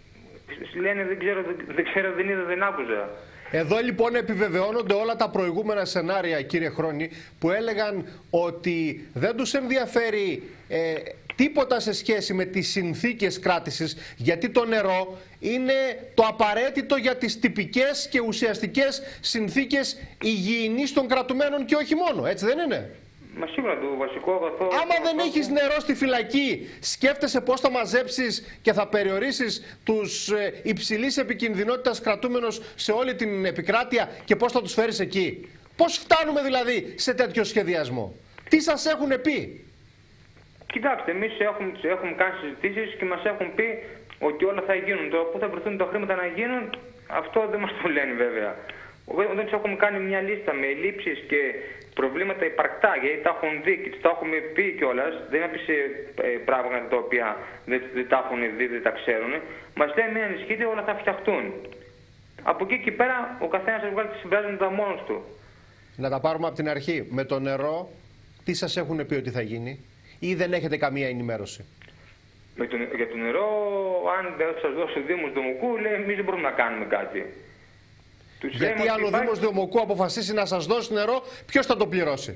λένε δεν ξέρω, δεν, ξέρω, δεν είδα, δεν άκουσα. Εδώ λοιπόν επιβεβαιώνονται όλα τα προηγούμενα σενάρια, κύριε Χρόνη, που έλεγαν ότι δεν τους ενδιαφέρει ε, τίποτα σε σχέση με τις συνθήκες κράτησης, γιατί το νερό είναι το απαραίτητο για τις τυπικές και ουσιαστικές συνθήκες υγιεινής των κρατουμένων και όχι μόνο, έτσι δεν είναι? Μα σίγουρα το βασικό αγαθό. Άμα δεν έχεις νερό στη φυλακή, σκέφτεσαι πώς θα μαζέψεις και θα περιορίσεις τους ε, υψηλής επικινδυνότητας κρατούμενους σε όλη την επικράτεια και πώς θα τους φέρεις εκεί? Πώς φτάνουμε δηλαδή σε τέτοιο σχεδιασμό? Τι σας έχουν πει? Κοιτάξτε, εμείς έχουμε, έχουμε κάνει συζητήσεις και μας έχουν πει ότι όλα θα γίνουν. Τώρα πού θα βρεθούν τα χρήματα να γίνουν, αυτό δεν μας το λένε βέβαια. Όταν τους έχουμε κάνει μια λίστα με ελλείψεις και προβλήματα υπαρκτά, γιατί τα έχουν δει και τα έχουμε πει κιόλας, δεν είναι σε ε, πράγματα τα οποία δεν, δεν τα έχουν δει, δεν τα ξέρουν. Μας λένε μην ανησυχείτε, όλα θα φτιαχτούν. Από εκεί και πέρα ο καθένας θα βγάλει τα συμπεράσματα μόνος του. Να τα πάρουμε από την αρχή. Με το νερό, τι σας έχουν πει ότι θα γίνει, ή δεν έχετε καμία ενημέρωση? Με το, για το νερό, αν δεν σας δώσει ο Δήμος Δομοκού, λέει εμείς δεν μπορούμε να κάνουμε κάτι. Γιατί αν ο υπάρχει... Δήμος Δομοκού αποφασίσει να σας δώσει νερό, ποιος θα το πληρώσει?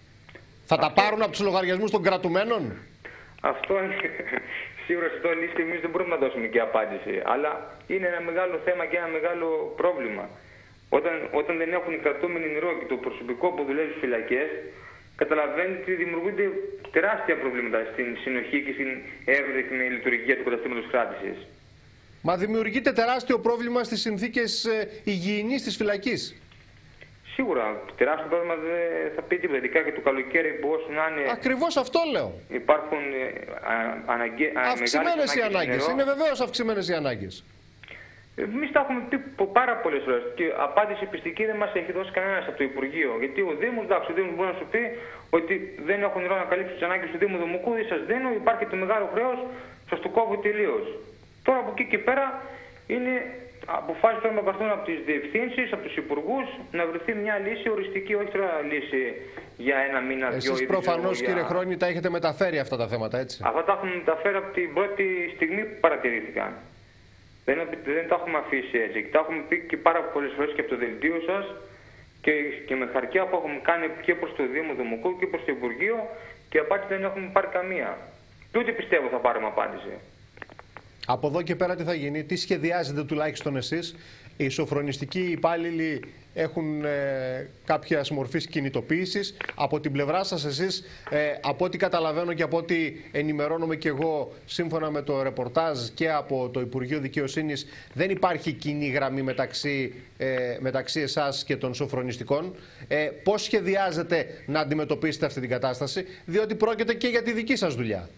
Θα αυτό... τα πάρουν από τους λογαριασμούς των κρατουμένων? Αυτό είναι σίγουρα σε αυτή λύση εμείς δεν μπορούμε να δώσουμε και απάντηση. Αλλά είναι ένα μεγάλο θέμα και ένα μεγάλο πρόβλημα. Όταν, όταν δεν έχουν οι κρατούμενοι νερό και το προσωπικό που δουλεύει στις φυλακές, καταλαβαίνετε ότι δημιουργούνται τεράστια προβλήματα στην συνοχή και στην εύρυθμη λειτουργία του καταστήματος κράτησης. Μα δημιουργείται τεράστιο πρόβλημα στις συνθήκες ε, υγιεινής της φυλακής. Σίγουρα. Τεράστιο πρόβλημα δεν θα πει τίποτα. Ειδικά και το καλοκαίρι που όσο να είναι. Ακριβώς αυτό λέω. Υπάρχουν ε, αναγκαίες. Αυξημένες οι ανάγκες. Είναι βεβαίως αυξημένες οι ανάγκες. Εμείς τα έχουμε πει πάρα πολλές φορές και απάντηση πιστική δεν μας έχει δώσει κανένας από το Υπουργείο. Γιατί ο Δήμος, εντάξει, ο Δήμος μπορεί να σου πει ότι δεν έχω νερό να καλύψει τις ανάγκες του Δήμου Δομοκού, δεν σας δίνω, υπάρχει το μεγάλο χρέος, σας το κόβω τελείως. Τώρα από εκεί και πέρα είναι αποφάσεις πρέπει να πάρθουν από τις διευθύνσεις, από τους υπουργούς, να βρεθεί μια λύση οριστική, όχι τώρα λύση για ένα μήνα, δυο. Εσείς προφανώς, για... κύριε Χρόνη, τα έχετε μεταφέρει αυτά τα θέματα, έτσι. Αυτά τα έχουμε μεταφέρει από την πρώτη στιγμή που παρατηρήθηκαν. Δεν, δεν τα έχουμε αφήσει έτσι. Τα έχουμε πει και πάρα πολλές φορές και από το δελτίο σας και, και με χαρτιά που έχουμε κάνει και προς το Δήμο Δομοκού και προς το Υπουργείο και απάντηση δεν έχουμε πάρει καμία. Και ούτε πιστεύω θα πάρουμε απάντηση. Από εδώ και πέρα τι θα γίνει, τι σχεδιάζετε τουλάχιστον εσείς? Οι σοφρονιστικοί υπάλληλοι έχουν ε, κάποια μορφής κινητοποίησης. Από την πλευρά σας εσείς, ε, από ό,τι καταλαβαίνω και από ό,τι ενημερώνομαι και εγώ σύμφωνα με το ρεπορτάζ και από το Υπουργείο Δικαιοσύνης, δεν υπάρχει κοινή γραμμή μεταξύ, ε, μεταξύ εσάς και των σοφρονιστικών. Ε, πώς σχεδιάζετε να αντιμετωπίσετε αυτή την κατάσταση, διότι πρόκειται και για τη δική σας δουλειά?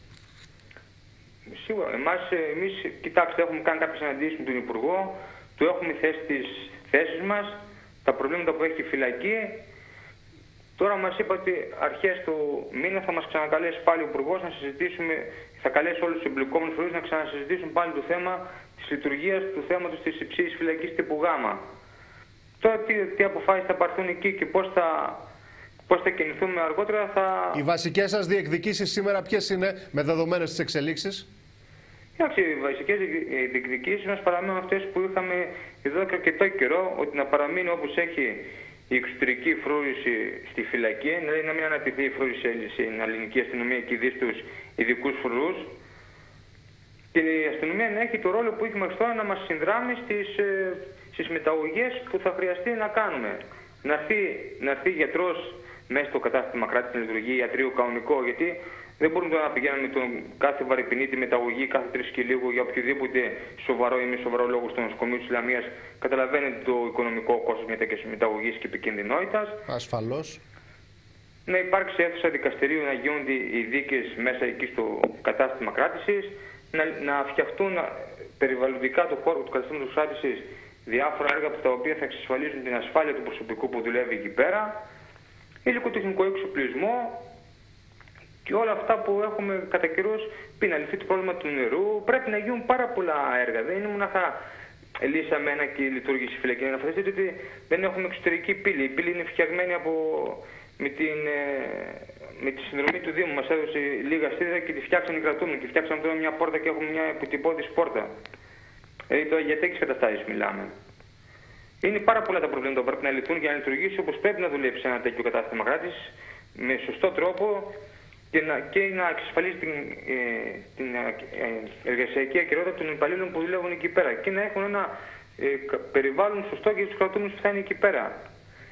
Σίγουρα. Εμάς, εμείς, κοιτάξτε, έχουμε κάνει κάποιες συναντήσεις με τον Υπουργό, του έχουμε θέσει τις θέσεις μας, τα προβλήματα που έχει η φυλακή. Τώρα μας είπα ότι αρχές του μήνα θα μας ξανακαλέσει πάλι ο Υπουργός να συζητήσουμε, θα καλέσει όλους τους εμπλεκόμενους φορείς να ξανασυζητήσουν πάλι το θέμα της λειτουργίας του θέματος της υψής φυλακής τύπου Γ. Τώρα τι, τι αποφάσεις θα πάρθουν εκεί και πώς θα, πώς θα κινηθούμε αργότερα θα... Οι βασικές σας διεκδικήσεις σήμερα ποιες είναι με δεδομένες τις εξελίξεις? Εντάξει, οι βασικές διεκδικήσεις μας παραμένουν αυτές που είχαμε εδώ και αρκετό καιρό, ότι να παραμείνει όπως έχει η εξωτερική φρούρηση στη φυλακή, δηλαδή να μην αναπτυχθεί η φρούρηση στην ελληνική αστυνομία και δει στους ειδικούς φρουρούς, και η αστυνομία να έχει το ρόλο που έχει μέχρι τώρα να μας συνδράμει στις, στις μεταγωγές που θα χρειαστεί να κάνουμε. Να έρθει, να έρθει γιατρός μέσα στο κατάστημα κράτη στην λειτουργία ιατρίου κανονικό, γιατί δεν μπορούμε τώρα να πηγαίνουμε με τον κάθε βαρυπινίτη μεταγωγή κάθε τρεις και λίγο για οποιοδήποτε σοβαρό ή μη σοβαρό λόγο στο νοσοκομείο της Λαμίας. Καταλαβαίνετε το οικονομικό κόστος μια τέτοια μεταγωγής και επικινδυνότητας. Ασφαλώς. Να υπάρξει αίθουσα δικαστηρίου, να γίνονται οι δίκες μέσα εκεί στο κατάστημα κράτησης, να, να φτιαχτούν περιβαλλοντικά το χώρο του καταστήματος κράτησης διάφορα έργα τα οποία θα εξασφαλίσουν την ασφάλεια του προσωπικού που δουλεύει εκεί πέρα, υλικοτεχνικό εξοπλισμό. Και όλα αυτά που έχουμε κατά καιρούς πει, να λυθεί το πρόβλημα του νερού. Πρέπει να γίνουν πάρα πολλά έργα. Δεν είναι μοναχά λύσαμε ένα και λειτουργήσε η φυλακή. Να φανταστείτε ότι δεν έχουμε εξωτερική πύλη. Η πύλη είναι φτιαγμένη από, με, την, με τη συνδρομή του Δήμου. Μας έδωσε λίγα στήρια και τη φτιάξαμε οι κρατούμενοι. Και φτιάξαμε τώρα μια πόρτα και έχουμε μια υποτυπώδης πόρτα. Δηλαδή τώρα για τέτοιες καταστάσεις μιλάμε. Είναι πάρα πολλά τα προβλήματα που πρέπει να λυθούν για να λειτουργήσει όπως πρέπει να δουλέψει ένα τέτοιο κατάστημα κράτησης με σωστό τρόπο. Και να, και να εξασφαλίσει την, ε, την ε, εργασιακή ακυρότητα των υπαλλήλων που δουλεύουν εκεί πέρα και να έχουν ένα ε, περιβάλλον σωστό για τους κρατούμενους που θα είναι εκεί πέρα.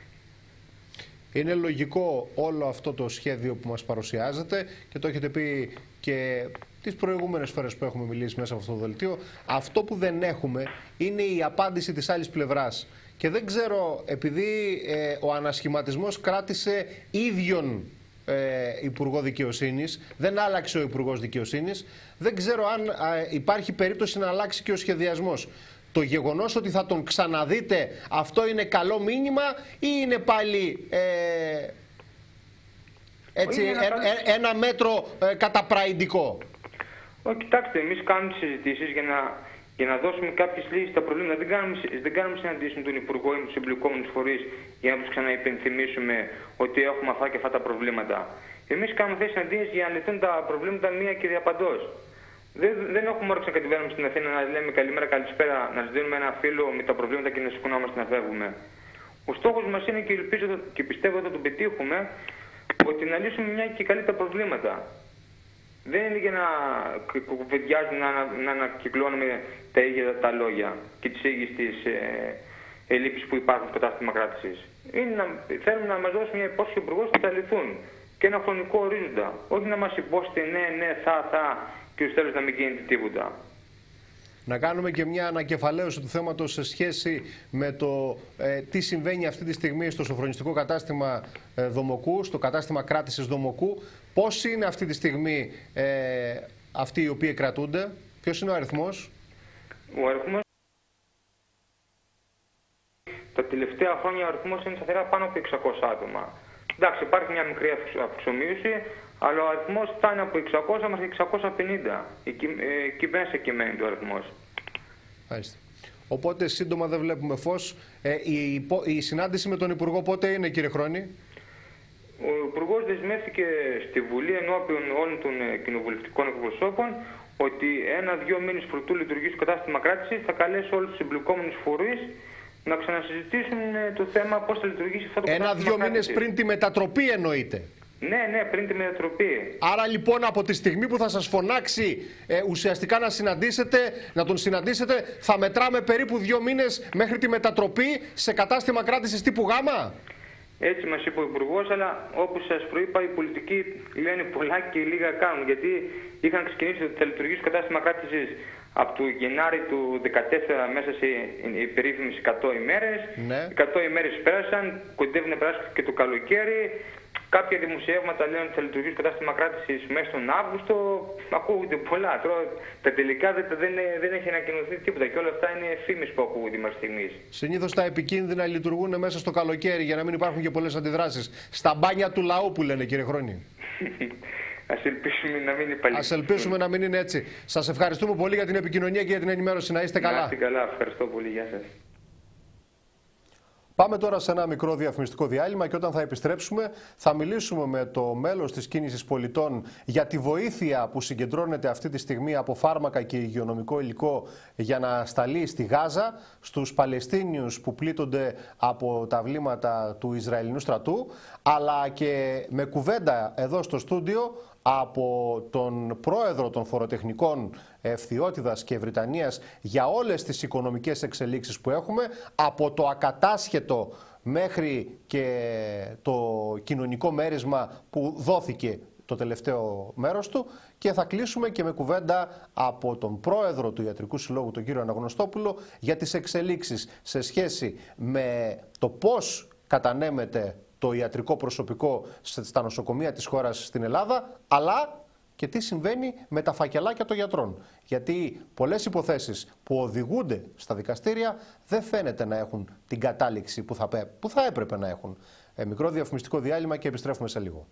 Είναι λογικό όλο αυτό το σχέδιο που μας παρουσιάζεται και το έχετε πει και τις προηγούμενες φορές που έχουμε μιλήσει μέσα από αυτό το δελτίο. Αυτό που δεν έχουμε είναι η απάντηση της άλλης πλευράς. Και δεν ξέρω, επειδή ε, ο ανασχηματισμός κράτησε ίδιον Ε, Υπουργό Δικαιοσύνης, δεν άλλαξε ο Υπουργός Δικαιοσύνης, δεν ξέρω αν α, υπάρχει περίπτωση να αλλάξει και ο σχεδιασμός. Το γεγονός ότι θα τον ξαναδείτε, αυτό είναι καλό μήνυμα ή είναι πάλι ε, έτσι, ε, ε, ένα μέτρο ε, καταπραϊντικό? Όχι, κοιτάξτε, εμείς κάνουμε τις συζητήσεις για να, για να δώσουμε κάποιες λύσεις στα προβλήματα. Δεν κάνουμε, δεν κάνουμε συναντήσεις με τον Υπουργό ή με τους εμπλεκόμενους φορείς για να τους ξαναυπενθυμίσουμε ότι έχουμε αυτά και αυτά τα προβλήματα. Εμείς κάνουμε αυτές τις συναντήσεις για να λυθούν τα προβλήματα μία και διαπαντός. Δεν, δεν έχουμε όρεξη να κατεβαίνουμε στην Αθήνα να λέμε καλημέρα, καλησπέρα, να δίνουμε ένα φύλλο με τα προβλήματα και να σηκωνόμαστε να φεύγουμε. Ο στόχος μας είναι και ελπίζω και πιστεύω ότι θα τον πετύχουμε, ότι να λύσουμε μια και καλύτερα προβλήματα. Δεν είναι για να κουβεντιάζουμε, να, να ανακυκλώνουμε τα ίδια τα λόγια και τις ίδιες τις ε, ελλείψεις που υπάρχουν στο κατάστημα κράτησης. Είναι να, θέλουμε να μας δώσει μια υπόσχεση ο Υπουργός ότι θα λυθούν και ένα χρονικό ορίζοντα. Όχι να μας υπόσχεται ναι, ναι, θα, θα και στο τέλος να μην γίνεται τίποτα. Να κάνουμε και μια ανακεφαλαίωση του θέματος σε σχέση με το ε, τι συμβαίνει αυτή τη στιγμή στο σοφρονιστικό κατάστημα ε, Δομοκού, στο κατάστημα κράτησης Δομοκού. Πώς είναι αυτή τη στιγμή ε, αυτοί οι οποίοι κρατούνται, ποιος είναι ο αριθμός? Ο αριθμός τα τελευταία χρόνια ο αριθμός είναι σταθερά πάνω από εξακόσια άτομα. Εντάξει, υπάρχει μια μικρή αυξομοίωση, αλλά ο αριθμός φτάνει από εξακόσια μέχρι εξακόσια πενήντα. Εκεί, εκεί μέσα κυμαίνεται ο αριθμός. Οπότε σύντομα δεν βλέπουμε φως. Ε, η, η συνάντηση με τον Υπουργό πότε είναι, κύριε Χρόνη? Ο Υπουργός δεσμεύτηκε στη Βουλή ενώπιον όλων των κοινοβουλευτικών εκπροσώπων ότι ένα-δύο μήνες πρωτού λειτουργήσει το κατάστημα κράτησης θα καλέσει όλους τους εμπλεκόμενους φορείς να ξανασυζητήσουν το θέμα πώς θα λειτουργήσει αυτό το κατάστημα κράτησης. Ένα-δύο μήνες πριν τη μετατροπή εννοείται? Ναι, ναι, πριν τη μετατροπή. Άρα λοιπόν από τη στιγμή που θα σας φωνάξει ε, ουσιαστικά να συναντήσετε, να τον συναντήσετε, θα μετράμε περίπου δύο μήνες μέχρι τη μετατροπή σε κατάστημα κράτησης τύπου Γ. Έτσι μας είπε ο Υπουργός, αλλά όπως σας προείπα, οι πολιτικοί λένε πολλά και λίγα κάνουν. Γιατί είχαν ξεκινήσει ότι θα λειτουργήσει το κατάστημα κράτησης από το Γενάρη του δύο χιλιάδες δεκατέσσερα μέσα σε οι περίφημες εκατό ημέρες. Ναι. εκατό ημέρες πέρασαν, κοντεύει να περάσει και το καλοκαίρι. Κάποια δημοσιεύματα λένε ότι θα λειτουργήσει το κατάστημα κράτησης μέσα στον Αύγουστο. Ακούγονται πολλά. Τώρα τα τελικά δεν, δεν, δεν έχει ανακοινωθεί τίποτα και όλα αυτά είναι φήμες που ακούγονται μέχρι στιγμής. Συνήθως τα επικίνδυνα λειτουργούν μέσα στο καλοκαίρι για να μην υπάρχουν και πολλές αντιδράσεις. Στα μπάνια του λαού που λένε, κύριε Χρόνη. Ας ελπίσουμε να μην είναι πάλι. Ας ελπίσουμε να μην είναι έτσι. Σας ευχαριστούμε πολύ για την επικοινωνία και για την ενημέρωση. Να είστε καλά. Να είστε καλά. Ευχαριστώ πολύ. Γεια σας. Πάμε τώρα σε ένα μικρό διαφημιστικό διάλειμμα και όταν θα επιστρέψουμε θα μιλήσουμε με το μέλος της κίνησης πολιτών για τη βοήθεια που συγκεντρώνεται αυτή τη στιγμή από φάρμακα και υγειονομικό υλικό για να σταλεί στη Γάζα στους Παλαιστίνιους που πλήττονται από τα βλήματα του Ισραηλινού στρατού, αλλά και με κουβέντα εδώ στο στούντιο από τον πρόεδρο των φοροτεχνικών Ευθυότητας και Βρυτανίας για όλες τις οικονομικές εξελίξεις που έχουμε, από το ακατάσχετο μέχρι και το κοινωνικό μέρισμα που δόθηκε το τελευταίο μέρος του, και θα κλείσουμε και με κουβέντα από τον πρόεδρο του Ιατρικού Συλλόγου, τον κύριο Αναγνωστόπουλο, για τις εξελίξεις σε σχέση με το πώς κατανέμεται το ιατρικό προσωπικό στα νοσοκομεία της χώρας στην Ελλάδα, αλλά και τι συμβαίνει με τα φακελάκια των γιατρών. Γιατί πολλές υποθέσεις που οδηγούνται στα δικαστήρια δεν φαίνεται να έχουν την κατάληξη που θα, που θα έπρεπε να έχουν. Ε, μικρό διαφημιστικό διάλειμμα και επιστρέφουμε σε λίγο.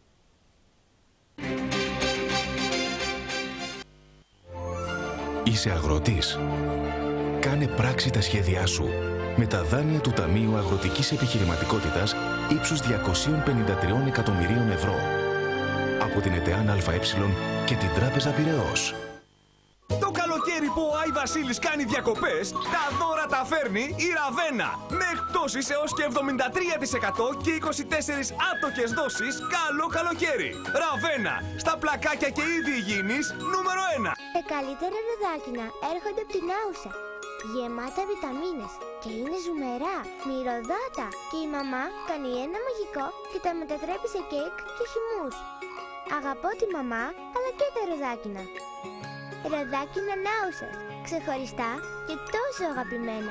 Είσαι αγροτής. Κάνε πράξη τα σχέδιά σου με τα δάνεια του Ταμείου Αγροτικής Επιχειρηματικότητας ύψους διακόσια πενήντα τρία εκατομμυρίων ευρώ από την ΕΤΕΑΝ ΑΕ και την Τράπεζα Πειραιώς. Το καλοκαίρι που ο Άι Βασίλης κάνει διακοπές, τα δώρα τα φέρνει η Ραβένα. Με εκπτώσεις έως και εβδομήντα τρία τοις εκατό και είκοσι τέσσερις άτοκες δόσεις. Καλό καλοκαίρι. Ραβένα, στα πλακάκια και είδη υγιεινής νούμερο ένα. Τα καλύτερα ροδάκινα έρχονται από την Άουσα. Γεμάτα βιταμίνες και είναι ζουμερά, μυρωδάτα. Και η μαμά κάνει ένα μαγικό και τα μετατρέπει σε κέικ και χυμούς. Αγαπώ τη μαμά, αλλά και τα ροδάκινα. Ροδάκινα Νάουσας, ξεχωριστά και τόσο αγαπημένα.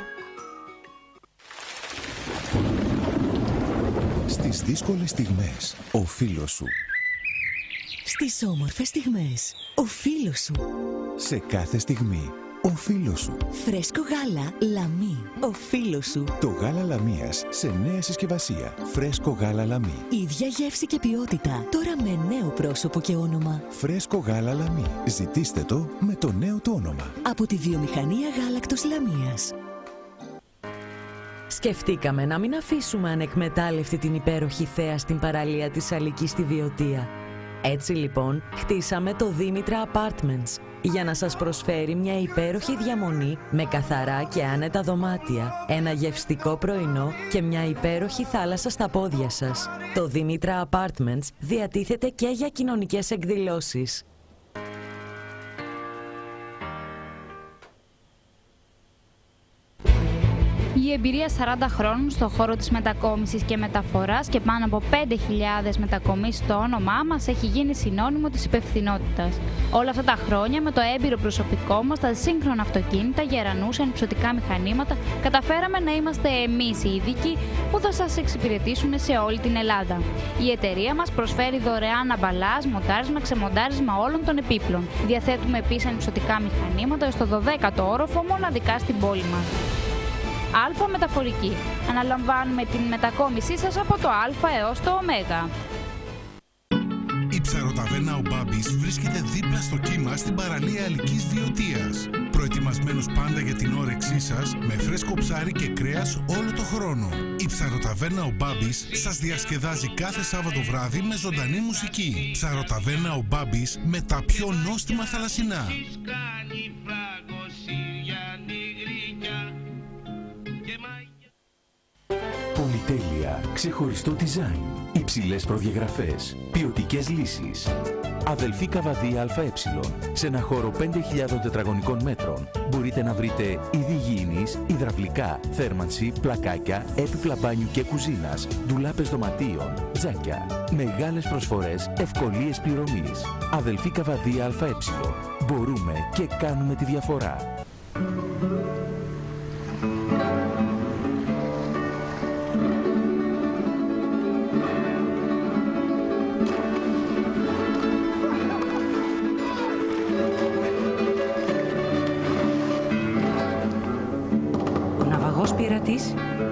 Στις δύσκολες στιγμές, ο φίλος σου. Στις όμορφες στιγμές, ο φίλος σου. Σε κάθε στιγμή, ο φίλος σου. Φρέσκο γάλα Λαμί, ο φίλος σου. Το γάλα Λαμίας σε νέα συσκευασία. Φρέσκο γάλα Λαμί. Ίδια γεύση και ποιότητα, τώρα με νέο πρόσωπο και όνομα. Φρέσκο γάλα Λαμί. Ζητήστε το με το νέο του όνομα. Από τη βιομηχανία γάλακτος Λαμίας. Σκεφτήκαμε να μην αφήσουμε ανεκμετάλλευτη την υπέροχη θέα στην παραλία της Αλικής στη Βιωτία. Έτσι λοιπόν χτίσαμε το Δήμητρα Apartments για να σας προσφέρει μια υπέροχη διαμονή με καθαρά και άνετα δωμάτια, ένα γευστικό πρωινό και μια υπέροχη θάλασσα στα πόδια σας. Το Δήμητρα Apartments διατίθεται και για κοινωνικές εκδηλώσεις. Η εμπειρία σαράντα χρόνων στον χώρο της μετακόμισης και μεταφοράς και πάνω από πέντε χιλιάδες μετακομίσεις στο όνομά μας έχει γίνει συνώνυμο της υπευθυνότητας. Όλα αυτά τα χρόνια με το έμπειρο προσωπικό μας, τα σύγχρονα αυτοκίνητα, γερανούς, ανυψωτικά μηχανήματα, καταφέραμε να είμαστε εμείς οι ειδικοί που θα σας εξυπηρετήσουν σε όλη την Ελλάδα. Η εταιρεία μας προσφέρει δωρεάν αμπαλάζ, μοντάρισμα, ξεμοντάρισμα όλων των επίπλων. Διαθέτουμε επίσης ανυψωτικά μηχανήματα στο δωδέκατο όροφο μοναδικά στην πόλη μας. Α μεταφορική. Αναλαμβάνουμε την μετακόμισή σας από το Α έως το Ω. Η ψαροταβέρνα ο Μπάμπης βρίσκεται δίπλα στο κύμα στην παραλία Αλικής Βιωτίας. Προετοιμασμένος πάντα για την όρεξή σας, με φρέσκο ψάρι και κρέας όλο το χρόνο. Η ψαροταβέρνα ο Μπάμπης σας διασκεδάζει κάθε Σάββατο βράδυ με ζωντανή μουσική. Ψαροταβέρνα ο Μπάμπης με τα πιο νόστιμα θαλασσινά. Πολυτέλεια, ξεχωριστό design, υψηλές προδιαγραφές, ποιοτικές λύσεις. Αδελφή Καβαδί ΑΕ, σε ένα χώρο πέντε χιλιάδων τετραγωνικών μέτρων, μπορείτε να βρείτε είδη γήινης, υδραυλικά, θέρμανση, πλακάκια, έπιπλα μπάνιου και κουζίνας, ντουλάπες δωματίων, τζάκια. Μεγάλες προσφορές, ευκολίες πληρωμής. Αδελφή Καβαδί ΑΕ. Μπορούμε και κάνουμε τη διαφορά. Πειρατής.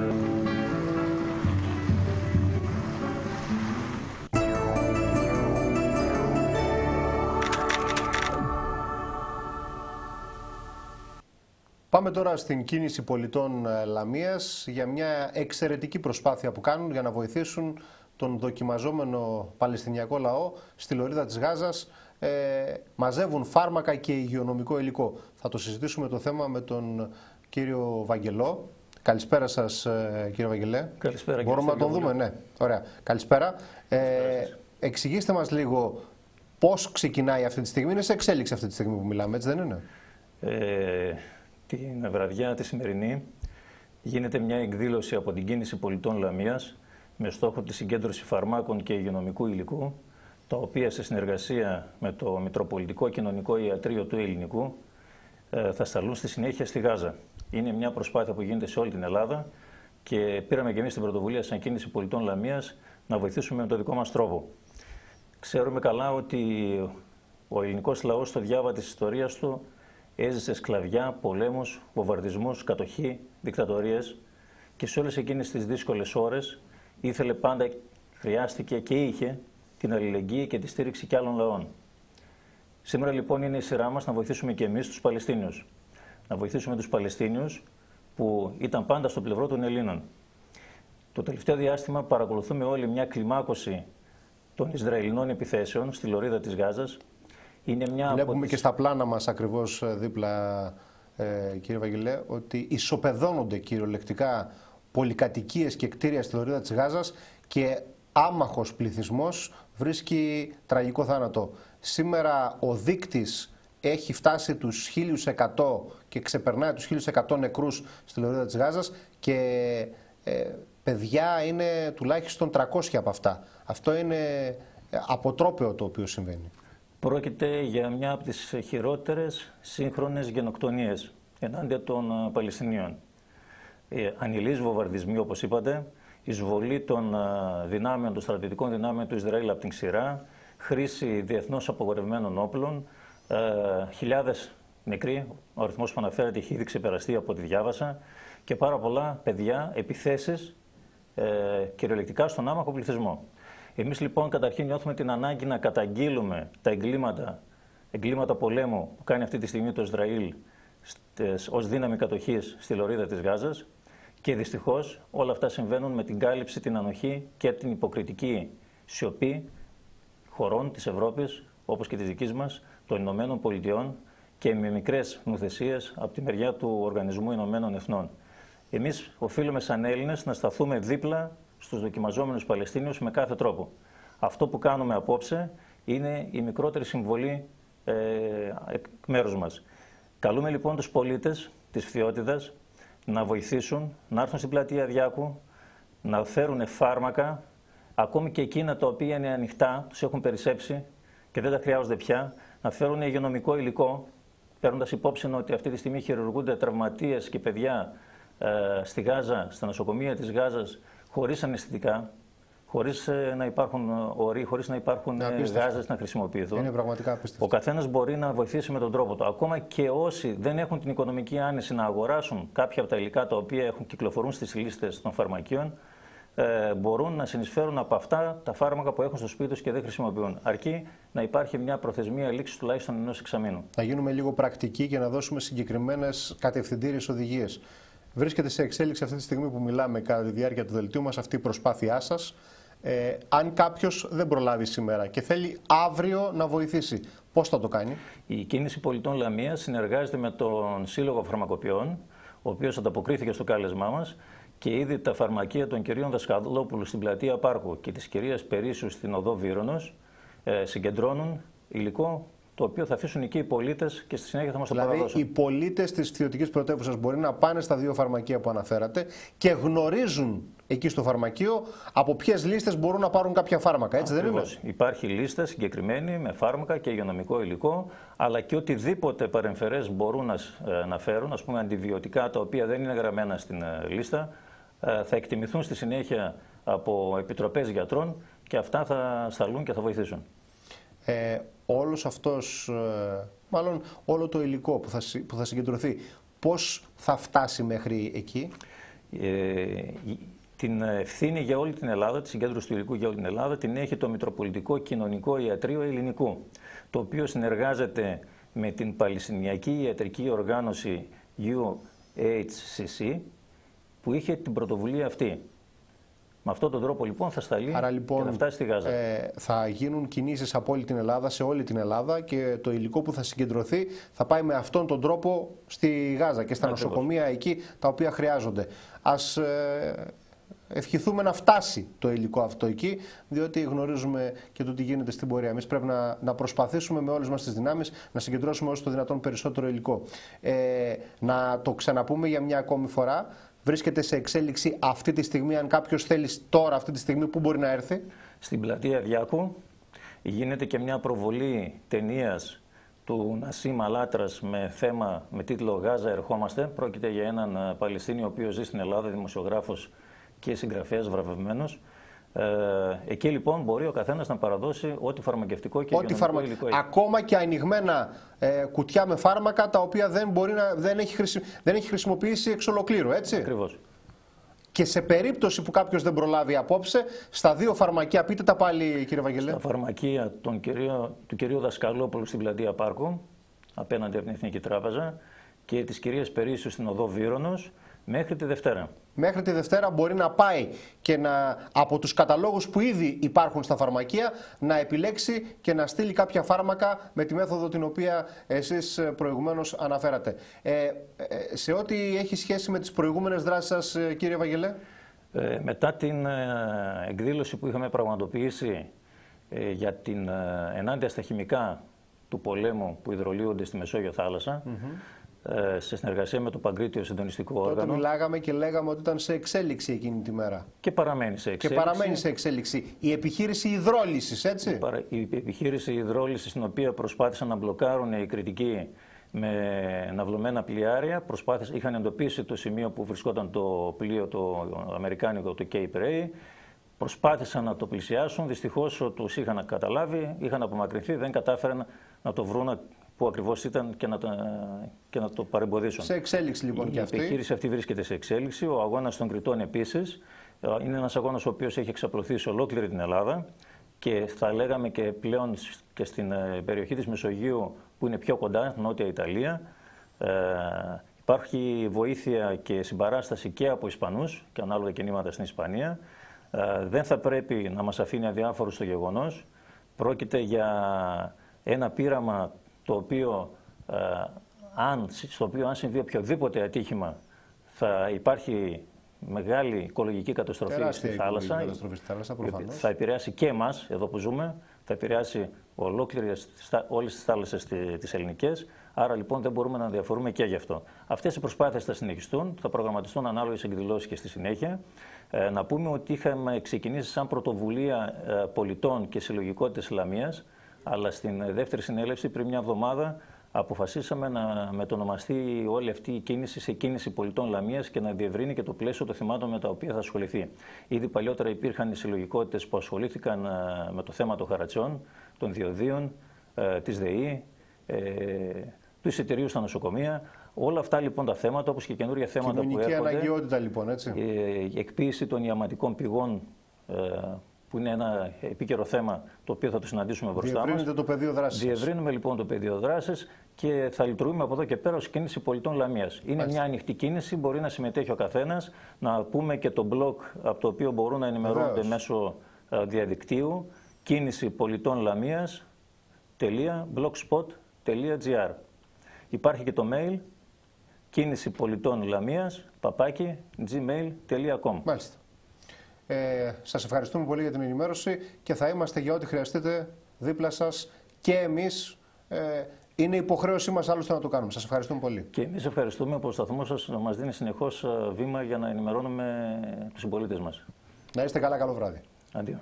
Πάμε τώρα στην κίνηση πολιτών Λαμίας για μια εξαιρετική προσπάθεια που κάνουν για να βοηθήσουν τον δοκιμαζόμενο Παλαιστινιακό λαό στη λωρίδα της Γάζας. Ε, μαζεύουν φάρμακα και υγειονομικό υλικό. Θα το συζητήσουμε το θέμα με τον κύριο Βαγγελό. Καλησπέρα σας, κύριε Βαγγελέ. Καλησπέρα. Μπορούμε να τον δούμε, ναι. Ωραία. Καλησπέρα. Ε, εξηγήστε μας λίγο πώς ξεκινάει αυτή τη στιγμή. Είναι σε εξέλιξη αυτή τη στιγμή που μιλάμε, έτσι δεν είναι? Ε, την βραδιά τη σημερινή γίνεται μια εκδήλωση από την κίνηση πολιτών Λαμίας με στόχο τη συγκέντρωση φαρμάκων και υγειονομικού υλικού, τα οποία σε συνεργασία με το Μητροπολιτικό Κοινωνικό Ιατρείο του Ελληνικού ε, θα σταλούν στη συνέχεια στη Γάζα. Είναι μια προσπάθεια που γίνεται σε όλη την Ελλάδα και πήραμε και εμείς την πρωτοβουλία σαν κίνηση πολιτών Λαμίας να βοηθήσουμε με τον δικό μας τρόπο. Ξέρουμε καλά ότι ο ελληνικός λαός στο διάβα της ιστορίας του έζησε σκλαβιά, πολέμους, βομβαρδισμούς, κατοχή, δικτατορίες και σε όλες εκείνες τις δύσκολες ώρες ήθελε πάντα, χρειάστηκε και είχε την αλληλεγγύη και τη στήριξη κι άλλων λαών. Σήμερα λοιπόν είναι η σειρά μας να βοηθήσουμε και εμείς τους Παλαιστίνιους. Να βοηθήσουμε τους Παλαιστίνιους που ήταν πάντα στο πλευρό των Ελλήνων. Το τελευταίο διάστημα παρακολουθούμε όλοι μια κλιμάκωση των Ισραηλινών επιθέσεων στη λωρίδα της Γάζας. Είναι μια Βλέπουμε τις... και στα πλάνα μας ακριβώς δίπλα, ε, κύριε Βαγγελέ, ότι ισοπεδώνονται κυριολεκτικά πολυκατοικίες και κτίρια στη λωρίδα της Γάζας και άμαχος πληθυσμός βρίσκει τραγικό θάνατο. Σήμερα ο δείκτης έχει φτάσει τους χίλιους εκατό και ξεπερνάει τους χίλιους εκατό νεκρούς στη λωρίδα της Γάζας και ε, παιδιά είναι τουλάχιστον τριακόσια από αυτά. Αυτό είναι αποτρόπαιο το οποίο συμβαίνει. Πρόκειται για μια από τις χειρότερες σύγχρονες γενοκτονίες ενάντια των Παλαιστινίων. Ε, ανηλείς βομβαρδισμοί, όπως είπατε, εισβολή των δυνάμεων, των στρατιωτικών δυνάμεων του Ισραήλ από την ξηρά, χρήση διεθνώς απογορευμένων όπλων, ε, χιλιάδες νεκροί, ο αριθμός που αναφέρεται έχει ήδη ξεπεραστεί από ό,τι διάβασα, και πάρα πολλά παιδιά, επιθέσεις ε, κυριολεκτικά στον άμαχο πληθυσμό. Εμείς λοιπόν καταρχήν νιώθουμε την ανάγκη να καταγγείλουμε τα εγκλήματα, εγκλήματα πολέμου που κάνει αυτή τη στιγμή το Ισραήλ ως δύναμη κατοχής στη λωρίδα της Γάζας και δυστυχώς όλα αυτά συμβαίνουν με την κάλυψη, την ανοχή και την υποκριτική σιωπή χωρών της Ευρώπης όπως και της δικής μας, των Ηνωμένων Πολιτειών και με μικρές νουθεσίες από τη μεριά του Οργανισμού Ηνωμένων Εθνών. Εμείς οφείλουμε σαν Έλληνες να σταθούμε δίπλα στους δοκιμαζόμενους Παλαιστίνιους με κάθε τρόπο. Αυτό που κάνουμε απόψε είναι η μικρότερη συμβολή ε, εκ μέρους μας. Καλούμε λοιπόν τους πολίτες της Φθιώτιδας να βοηθήσουν, να έρθουν στην πλατεία Διάκου, να φέρουν φάρμακα, ακόμη και εκείνα τα οποία είναι ανοιχτά, τους έχουν περισσέψει και δεν τα χρειάζονται πια, να φέρουν υγειονομικό υλικό, παίρνοντας υπόψη ότι αυτή τη στιγμή χειρουργούνται τραυματίες και παιδιά ε, στη Γάζα, στα νοσοκομεία της Γάζας, χωρίς αναισθητικά, χωρίς να υπάρχουν οροί, χωρίς να υπάρχουν γάζες να χρησιμοποιηθούν. Είναι πραγματικά απίστευτο. Ο καθένας μπορεί να βοηθήσει με τον τρόπο του. Ακόμα και όσοι δεν έχουν την οικονομική άνεση να αγοράσουν κάποια από τα υλικά τα οποία έχουν, κυκλοφορούν στις λίστες των φαρμακείων, ε, μπορούν να συνεισφέρουν από αυτά τα φάρμακα που έχουν στο σπίτι τους και δεν χρησιμοποιούν. Αρκεί να υπάρχει μια προθεσμία λήξης τουλάχιστον ενός εξαμήνου. Να γίνουμε λίγο πρακτικοί και να δώσουμε συγκεκριμένες κατευθυντήριες οδηγίες. Βρίσκεται σε εξέλιξη αυτή τη στιγμή που μιλάμε κατά τη διάρκεια του δελτίου μας αυτή η προσπάθειά σας. Ε, αν κάποιος δεν προλάβει σήμερα και θέλει αύριο να βοηθήσει, πώς θα το κάνει? Η Κίνηση Πολιτών Λαμίας συνεργάζεται με τον Σύλλογο Φαρμακοποιών, ο οποίος ανταποκρίθηκε στο κάλεσμά μας και ήδη τα φαρμακεία των κυρίων Δασκαλόπουλου στην πλατεία Πάρκου και της κυρίας Περίσσου στην οδό Βύρονος ε, συγκεντρώνουν υλικό το οποίο θα αφήσουν εκεί οι πολίτες και στη συνέχεια θα μας το δηλαδή, παραδώσουν. Δηλαδή, οι πολίτες της Φθιωτικής Πρωτεύουσας μπορεί να πάνε στα δύο φαρμακεία που αναφέρατε και γνωρίζουν εκεί στο φαρμακείο από ποιες λίστες μπορούν να πάρουν κάποια φάρμακα. Έτσι δεν είναι? Υπάρχει λίστα συγκεκριμένη με φάρμακα και υγειονομικό υλικό, αλλά και οτιδήποτε παρεμφερές μπορούν να, να φέρουν, ας πούμε αντιβιωτικά τα οποία δεν είναι γραμμένα στην λίστα, θα εκτιμηθούν στη συνέχεια από επιτροπές γιατρών και αυτά θα σταλούν και θα βοηθήσουν. Ε, όλος αυτός, μάλλον όλο το υλικό που θα, που θα συγκεντρωθεί, πώς θα φτάσει μέχρι εκεί? Ε, την ευθύνη για όλη την Ελλάδα, τη συγκέντρωση του υλικού για όλη την Ελλάδα, την έχει το Μητροπολιτικό Κοινωνικό Ιατρείο Ελληνικού, το οποίο συνεργάζεται με την Παλαιστινιακή Ιατρική Οργάνωση γιου έιτς σι σι, που είχε την πρωτοβουλία αυτή. Με αυτόν τον τρόπο λοιπόν θα σταλεί Άρα, λοιπόν, και θα φτάσει στη Γάζα. Ε, θα γίνουν κινήσεις από όλη την Ελλάδα, σε όλη την Ελλάδα και το υλικό που θα συγκεντρωθεί θα πάει με αυτόν τον τρόπο στη Γάζα και στα Ακριβώς. νοσοκομεία εκεί τα οποία χρειάζονται. Ας ε, ευχηθούμε να φτάσει το υλικό αυτό εκεί, διότι γνωρίζουμε και το τι γίνεται στην πορεία. Εμείς πρέπει να, να προσπαθήσουμε με όλες μας τις δυνάμεις να συγκεντρώσουμε όσο το δυνατόν περισσότερο υλικό. Ε, να το ξαναπούμε για μια ακόμη φορά. Βρίσκεται σε εξέλιξη αυτή τη στιγμή. Αν κάποιος θέλει τώρα, αυτή τη στιγμή, πού μπορεί να έρθει? Στην πλατεία Διάκου γίνεται και μια προβολή ταινίας του Νασίμ Αλάτρας με θέμα, με τίτλο «Γάζα ερχόμαστε». Πρόκειται για έναν Παλαιστίνιο ο οποίος ζει στην Ελλάδα, δημοσιογράφος και συγγραφέας βραβευμένος. Ε, εκεί λοιπόν μπορεί ο καθένας να παραδώσει ό,τι φαρμακευτικό και υγειονομικό φαρμα... υλικό έχει. Ακόμα και ανοιγμένα ε, κουτιά με φάρμακα τα οποία δεν, μπορεί να, δεν, έχει χρησι... δεν έχει χρησιμοποιήσει εξ ολοκλήρου, έτσι. Ακριβώς. Και σε περίπτωση που κάποιος δεν προλάβει απόψε, στα δύο φαρμακεία, πείτε τα πάλι κύριε Βαγγελέ. Στα φαρμακεία των κυρίου, του κυρίου Δασκαλόπουλου στην πλατεία Πάρκου, απέναντι από την Εθνική Τράπεζα, και της κυρίας Περίσσου στην οδό Βύρονος, μέχρι τη Δευτέρα. Μέχρι τη Δευτέρα μπορεί να πάει και να, από τους καταλόγους που ήδη υπάρχουν στα φαρμακεία, να επιλέξει και να στείλει κάποια φάρμακα με τη μέθοδο την οποία εσείς προηγουμένως αναφέρατε. Ε, σε ό,τι έχει σχέση με τις προηγούμενες δράσεις σας, κύριε Βαγγελέ. Ε, μετά την ε, εκδήλωση που είχαμε πραγματοποιήσει ε, για την ε, ενάντια στα χημικά του πολέμου που υδρολύονται στη Μεσόγειο θάλασσα, mm-hmm. σε συνεργασία με το Παγκρίτιο Συντονιστικό Όργανο. Τότε μιλάγαμε και λέγαμε ότι ήταν σε εξέλιξη εκείνη τη μέρα. Και παραμένει σε εξέλιξη. Και παραμένει σε εξέλιξη. Η επιχείρηση υδρόλυσης, έτσι. Η επιχείρηση υδρόλυσης, την οποία προσπάθησαν να μπλοκάρουν οι κριτικοί με ναυλωμένα πλοιάρια, προσπάθησαν, είχαν εντοπίσει το σημείο που βρισκόταν το πλοίο το αμερικάνικο, το Cape Ray. Προσπάθησαν να το πλησιάσουν, δυστυχώς τους είχαν καταλάβει, είχαν απομακρυνθεί, δεν κατάφεραν να το βρουν που ακριβώς ήταν και να, το, και να το παρεμποδίσουν. Σε εξέλιξη λοιπόν η και αυτή. Η επιχείρηση αυτή βρίσκεται σε εξέλιξη. Ο αγώνας των Κρητών επίσης είναι ένας αγώνας ο οποίος έχει εξαπλωθεί σε ολόκληρη την Ελλάδα και θα λέγαμε και πλέον και στην περιοχή της Μεσογείου που είναι πιο κοντά, Νότια Ιταλία. Ε, υπάρχει βοήθεια και συμπαράσταση και από Ισπανούς και ανάλογα κινήματα στην Ισπανία. Ε, δεν θα πρέπει να μας αφήνει αδιάφορους το γεγονός. Πρόκειται για ένα πείραμα το οποίο, ε, αν, στο οποίο αν συμβεί οποιοδήποτε ατύχημα θα υπάρχει μεγάλη οικολογική καταστροφή Τεράστια στη θάλασσα, καταστροφή στη θάλασσα θα επηρεάσει και εμάς εδώ που ζούμε, θα επηρεάσει ολόκληρες όλες τις θάλασσες τις ελληνικές, άρα λοιπόν δεν μπορούμε να διαφορούμε και γι' αυτό. Αυτές οι προσπάθειες θα συνεχιστούν, θα προγραμματιστούν ανάλογες εκδηλώσεις και στη συνέχεια. Ε, να πούμε ότι είχαμε ξεκινήσει σαν πρωτοβουλία ε, πολιτών και συλλογικότητες Λαμίας, αλλά στην δεύτερη συνέλευση πριν μια εβδομάδα αποφασίσαμε να μετονομαστεί όλη αυτή η κίνηση σε κίνηση πολιτών Λαμίας και να διευρύνει και το πλαίσιο των θεμάτων με τα οποία θα ασχοληθεί. Ήδη παλιότερα υπήρχαν οι συλλογικότητες που ασχολήθηκαν με το θέμα των χαρατσιών, των διοδίων, της ΔΕΗ, του εισιτηρίου στα νοσοκομεία. Όλα αυτά λοιπόν τα θέματα, όπως και καινούργια θέματα που έρχονται. Κοινωνική αναγκαιότητα λοιπόν, έτσι. Η εκποίηση των ιαματικών πηγών, που είναι ένα επίκαιρο θέμα το οποίο θα το συναντήσουμε μπροστά μας. Διευρύνετε το πεδίο δράσης. Διευρύνουμε λοιπόν το πεδίο δράσης και θα λειτουργούμε από εδώ και πέρα ως κίνηση πολιτών Λαμίας. Είναι Άλιστα. μια ανοιχτή κίνηση, μπορεί να συμμετέχει ο καθένας, να πούμε και το blog από το οποίο μπορούν να ενημερώνονται Βεβαίως. μέσω διαδικτύου, κίνηση πολιτών Λαμίας τελεία blogspot τελεία gr. Υπάρχει και το mail κίνηση πολιτών Λαμίας παπάκι gmail τελεία com. Μάλιστα. Ε, σας ευχαριστούμε πολύ για την ενημέρωση και θα είμαστε για ό,τι χρειαστείτε δίπλα σας και εμείς. Ε, είναι υποχρέωσή μας άλλωστε να το κάνουμε. Σας ευχαριστούμε πολύ. Και εμείς ευχαριστούμε που ο σταθμός σας μας δίνει συνεχώς βήμα για να ενημερώνουμε τους συμπολίτες μας. Να είστε καλά, καλό βράδυ. Αντίο.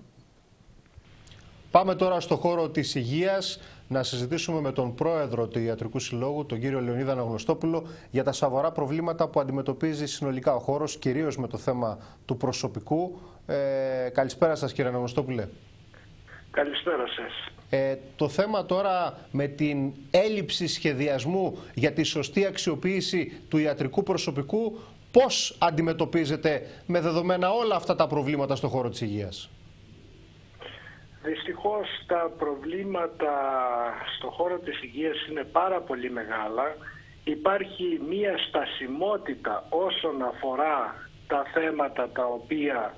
Πάμε τώρα στο χώρο της υγείας να συζητήσουμε με τον πρόεδρο του Ιατρικού Συλλόγου, τον κύριο Λεωνίδα Αναγνωστόπουλο, για τα σοβαρά προβλήματα που αντιμετωπίζει συνολικά ο χώρος, κυρίως με το θέμα του προσωπικού. Ε, καλησπέρα σας, κύριε Αναγνωστόπουλε. Καλησπέρα σας. Ε, το θέμα τώρα με την έλλειψη σχεδιασμού για τη σωστή αξιοποίηση του ιατρικού προσωπικού, πώς αντιμετωπίζετε με δεδομένα όλα αυτά τα προβλήματα στον χώρο της υγείας? Δυστυχώς τα προβλήματα στον χώρο της υγείας είναι πάρα πολύ μεγάλα. Υπάρχει μία στασιμότητα όσον αφορά τα θέματα τα οποία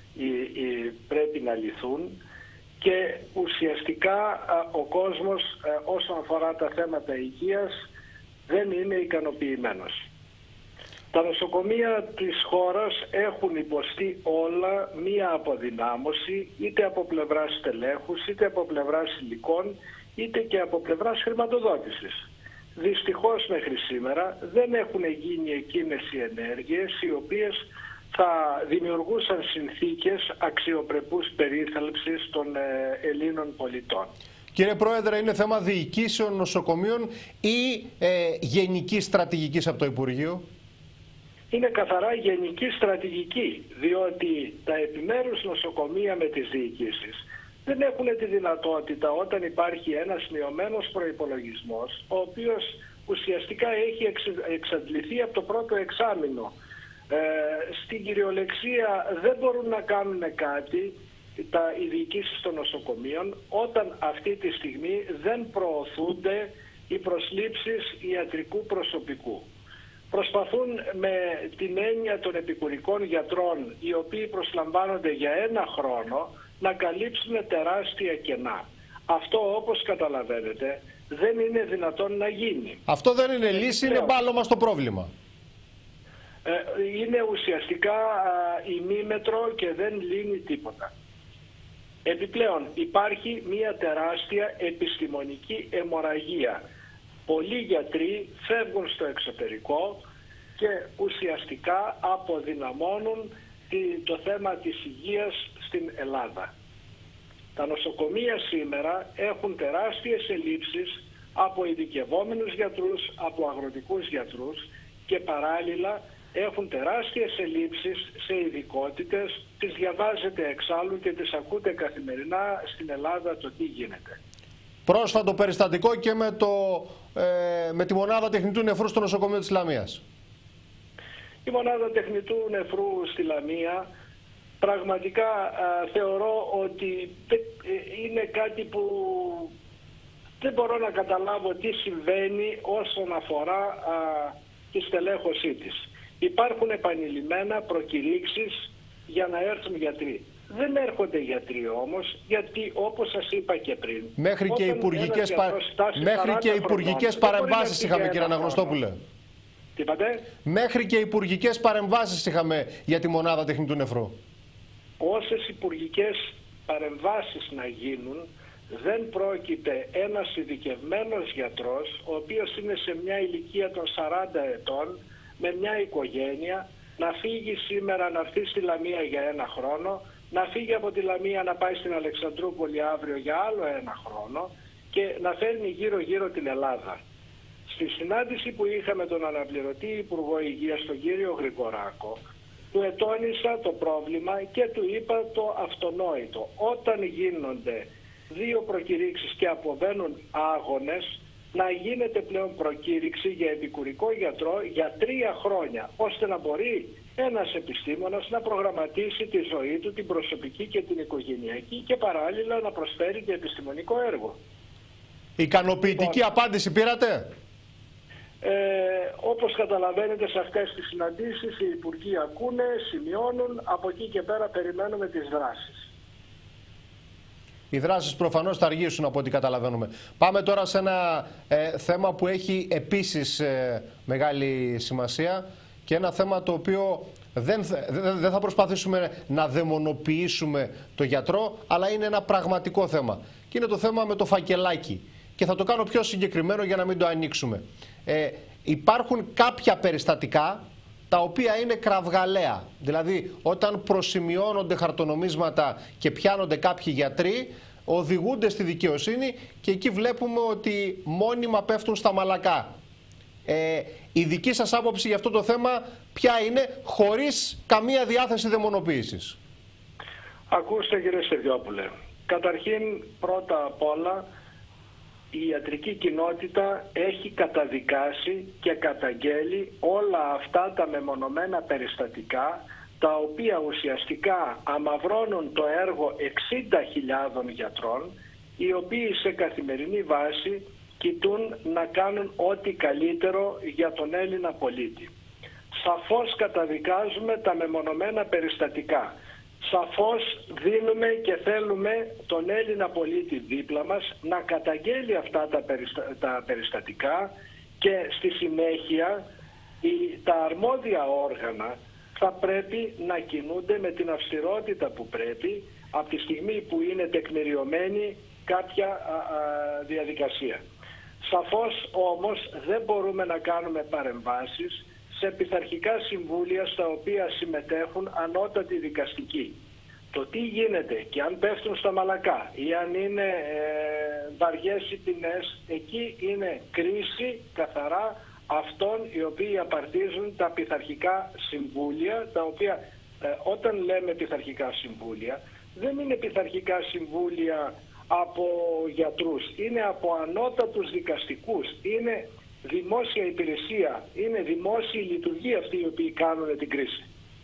πρέπει να λυθούν και ουσιαστικά ο κόσμος όσον αφορά τα θέματα υγείας δεν είναι ικανοποιημένος. Τα νοσοκομεία της χώρας έχουν υποστεί όλα μία αποδυνάμωση, είτε από πλευράς τελέχους, είτε από πλευράς υλικών, είτε και από πλευράς χρηματοδότησης. Δυστυχώς μέχρι σήμερα δεν έχουν γίνει εκείνες οι ενέργειες οι οποίες θα δημιουργούσαν συνθήκες αξιοπρεπούς περίθαλψης των Ελλήνων πολιτών. Κύριε Πρόεδρε, είναι θέμα διοικήσεων νοσοκομείων ή ε, γενικής στρατηγικής από το Υπουργείο? Είναι καθαρά γενική στρατηγική, διότι τα επιμέρους νοσοκομεία με τις διοικήσεις δεν έχουν τη δυνατότητα, όταν υπάρχει ένας μειωμένος προϋπολογισμός, ο οποίος ουσιαστικά έχει εξαντληθεί από το πρώτο εξάμηνο. Ε, στην κυριολεξία δεν μπορούν να κάνουν κάτι τα, οι διοικήσεις των νοσοκομείων όταν αυτή τη στιγμή δεν προωθούνται οι προσλήψεις ιατρικού προσωπικού. Προσπαθούν με την έννοια των επικουρικών γιατρών, οι οποίοι προσλαμβάνονται για ένα χρόνο, να καλύψουν τεράστια κενά. Αυτό, όπως καταλαβαίνετε, δεν είναι δυνατόν να γίνει. Αυτό δεν είναι λύση, είναι μπάλωμα στο πρόβλημα. Είναι ουσιαστικά ημίμετρο και δεν λύνει τίποτα. Επιπλέον υπάρχει μια τεράστια επιστημονική αιμορραγία. Πολλοί γιατροί φεύγουν στο εξωτερικό και ουσιαστικά αποδυναμώνουν το θέμα της υγείας στην Ελλάδα. Τα νοσοκομεία σήμερα έχουν τεράστιες ελλείψεις από ειδικευόμενους γιατρούς, από αγροτικούς γιατρούς και παράλληλα έχουν τεράστιες ελλείψεις σε ειδικότητες. Τις διαβάζετε εξάλλου και τις ακούτε καθημερινά στην Ελλάδα το τι γίνεται. Πρόσφατο περιστατικό και με, το, ε, με τη μονάδα τεχνητού νεφρού στο νοσοκομείο της Λαμίας. Η μονάδα τεχνητού νεφρού στη Λαμία πραγματικά α, θεωρώ ότι τε, ε, είναι κάτι που δεν μπορώ να καταλάβω τι συμβαίνει όσον αφορά α, τη στελέχωσή της. Υπάρχουν επανειλημμένα προκηρύξεις για να έρθουν γιατροί. Δεν έρχονται γιατροί όμως, γιατί όπως σας είπα και πριν... Μέχρι και υπουργικές, πα... Μέχρι και υπουργικές παρεμβάσεις είχαμε, κύριε Αναγνωστόπουλε. Τι είπατε? Μέχρι και υπουργικές παρεμβάσεις είχαμε για τη μονάδα τεχνητού νεφρού. Όσες υπουργικές παρεμβάσεις να γίνουν, δεν πρόκειται ένας ειδικευμένος γιατρός, ο οποίος είναι σε μια ηλικία των σαράντα ετών, με μια οικογένεια, να φύγει σήμερα, να έρθει στη Λαμία για ένα χρόνο, να φύγει από τη Λαμία να πάει στην Αλεξανδρούπολη αύριο για άλλο ένα χρόνο και να φέρνει γύρω-γύρω την Ελλάδα. Στη συνάντηση που είχαμε τον αναπληρωτή Υπουργό Υγείας, τον κύριο Γρηγοράκο, του ετώνησα το πρόβλημα και του είπα το αυτονόητο. Όταν γίνονται δύο προκηρύξεις και αποβαίνουν άγονες, να γίνεται πλέον προκήρυξη για επικουρικό γιατρό για τρία χρόνια, ώστε να μπορεί ένας επιστήμονας να προγραμματίσει τη ζωή του, την προσωπική και την οικογενειακή, και παράλληλα να προσφέρει και επιστημονικό έργο. Ικανοποιητική λοιπόν, απάντηση πήρατε? Ε, όπως καταλαβαίνετε, σε αυτές τις συναντήσεις οι υπουργοί ακούνε, σημειώνουν, από εκεί και πέρα περιμένουμε τις δράσεις. Οι δράσεις προφανώς θα αργήσουν από ό,τι καταλαβαίνουμε. Πάμε τώρα σε ένα ε, θέμα που έχει επίσης ε, μεγάλη σημασία και ένα θέμα το οποίο δεν, δεν, δεν θα προσπαθήσουμε να δαιμονοποιήσουμε το γιατρό, αλλά είναι ένα πραγματικό θέμα. Και είναι το θέμα με το φακελάκι. Και θα το κάνω πιο συγκεκριμένο για να μην το ανοίξουμε. Ε, υπάρχουν κάποια περιστατικά τα οποία είναι κραυγαλαία. Δηλαδή, όταν προσημειώνονται χαρτονομίσματα και πιάνονται κάποιοι γιατροί, οδηγούνται στη δικαιοσύνη και εκεί βλέπουμε ότι μόνιμα πέφτουν στα μαλακά. Ε, η δική σας άποψη για αυτό το θέμα ποια είναι, χωρίς καμία διάθεση δαιμονοποίησης? Ακούστε κύριε Στεριόπουλε, καταρχήν πρώτα απ' όλα η ιατρική κοινότητα έχει καταδικάσει και καταγγέλει όλα αυτά τα μεμονωμένα περιστατικά, τα οποία ουσιαστικά αμαυρώνουν το έργο εξήντα χιλιάδων γιατρών, οι οποίοι σε καθημερινή βάση κοιτούν να κάνουν ό,τι καλύτερο για τον Έλληνα πολίτη. Σαφώς καταδικάζουμε τα μεμονωμένα περιστατικά. Σαφώς δίνουμε και θέλουμε τον Έλληνα πολίτη δίπλα μας να καταγγέλει αυτά τα, περιστα... τα περιστατικά, και στη συνέχεια η... τα αρμόδια όργανα θα πρέπει να κινούνται με την αυστηρότητα που πρέπει από τη στιγμή που είναι τεκμηριωμένη κάποια α, α, διαδικασία. Σαφώς όμως δεν μπορούμε να κάνουμε παρεμβάσεις σε πειθαρχικά συμβούλια στα οποία συμμετέχουν ανώτατοι δικαστικοί. Το τι γίνεται και αν πέφτουν στα μαλακά ή αν είναι ε, βαριές οι ποινές, εκεί είναι κρίση καθαρά αυτών οι οποίοι απαρτίζουν τα πειθαρχικά συμβούλια, τα οποία ε, όταν λέμε πειθαρχικά συμβούλια, δεν είναι πειθαρχικά συμβούλια από γιατρούς, είναι από ανώτατους δικαστικούς, είναι δημόσια υπηρεσία, είναι δημόσια λειτουργία αυτοί οι οποίοι κάνουν την κρίση.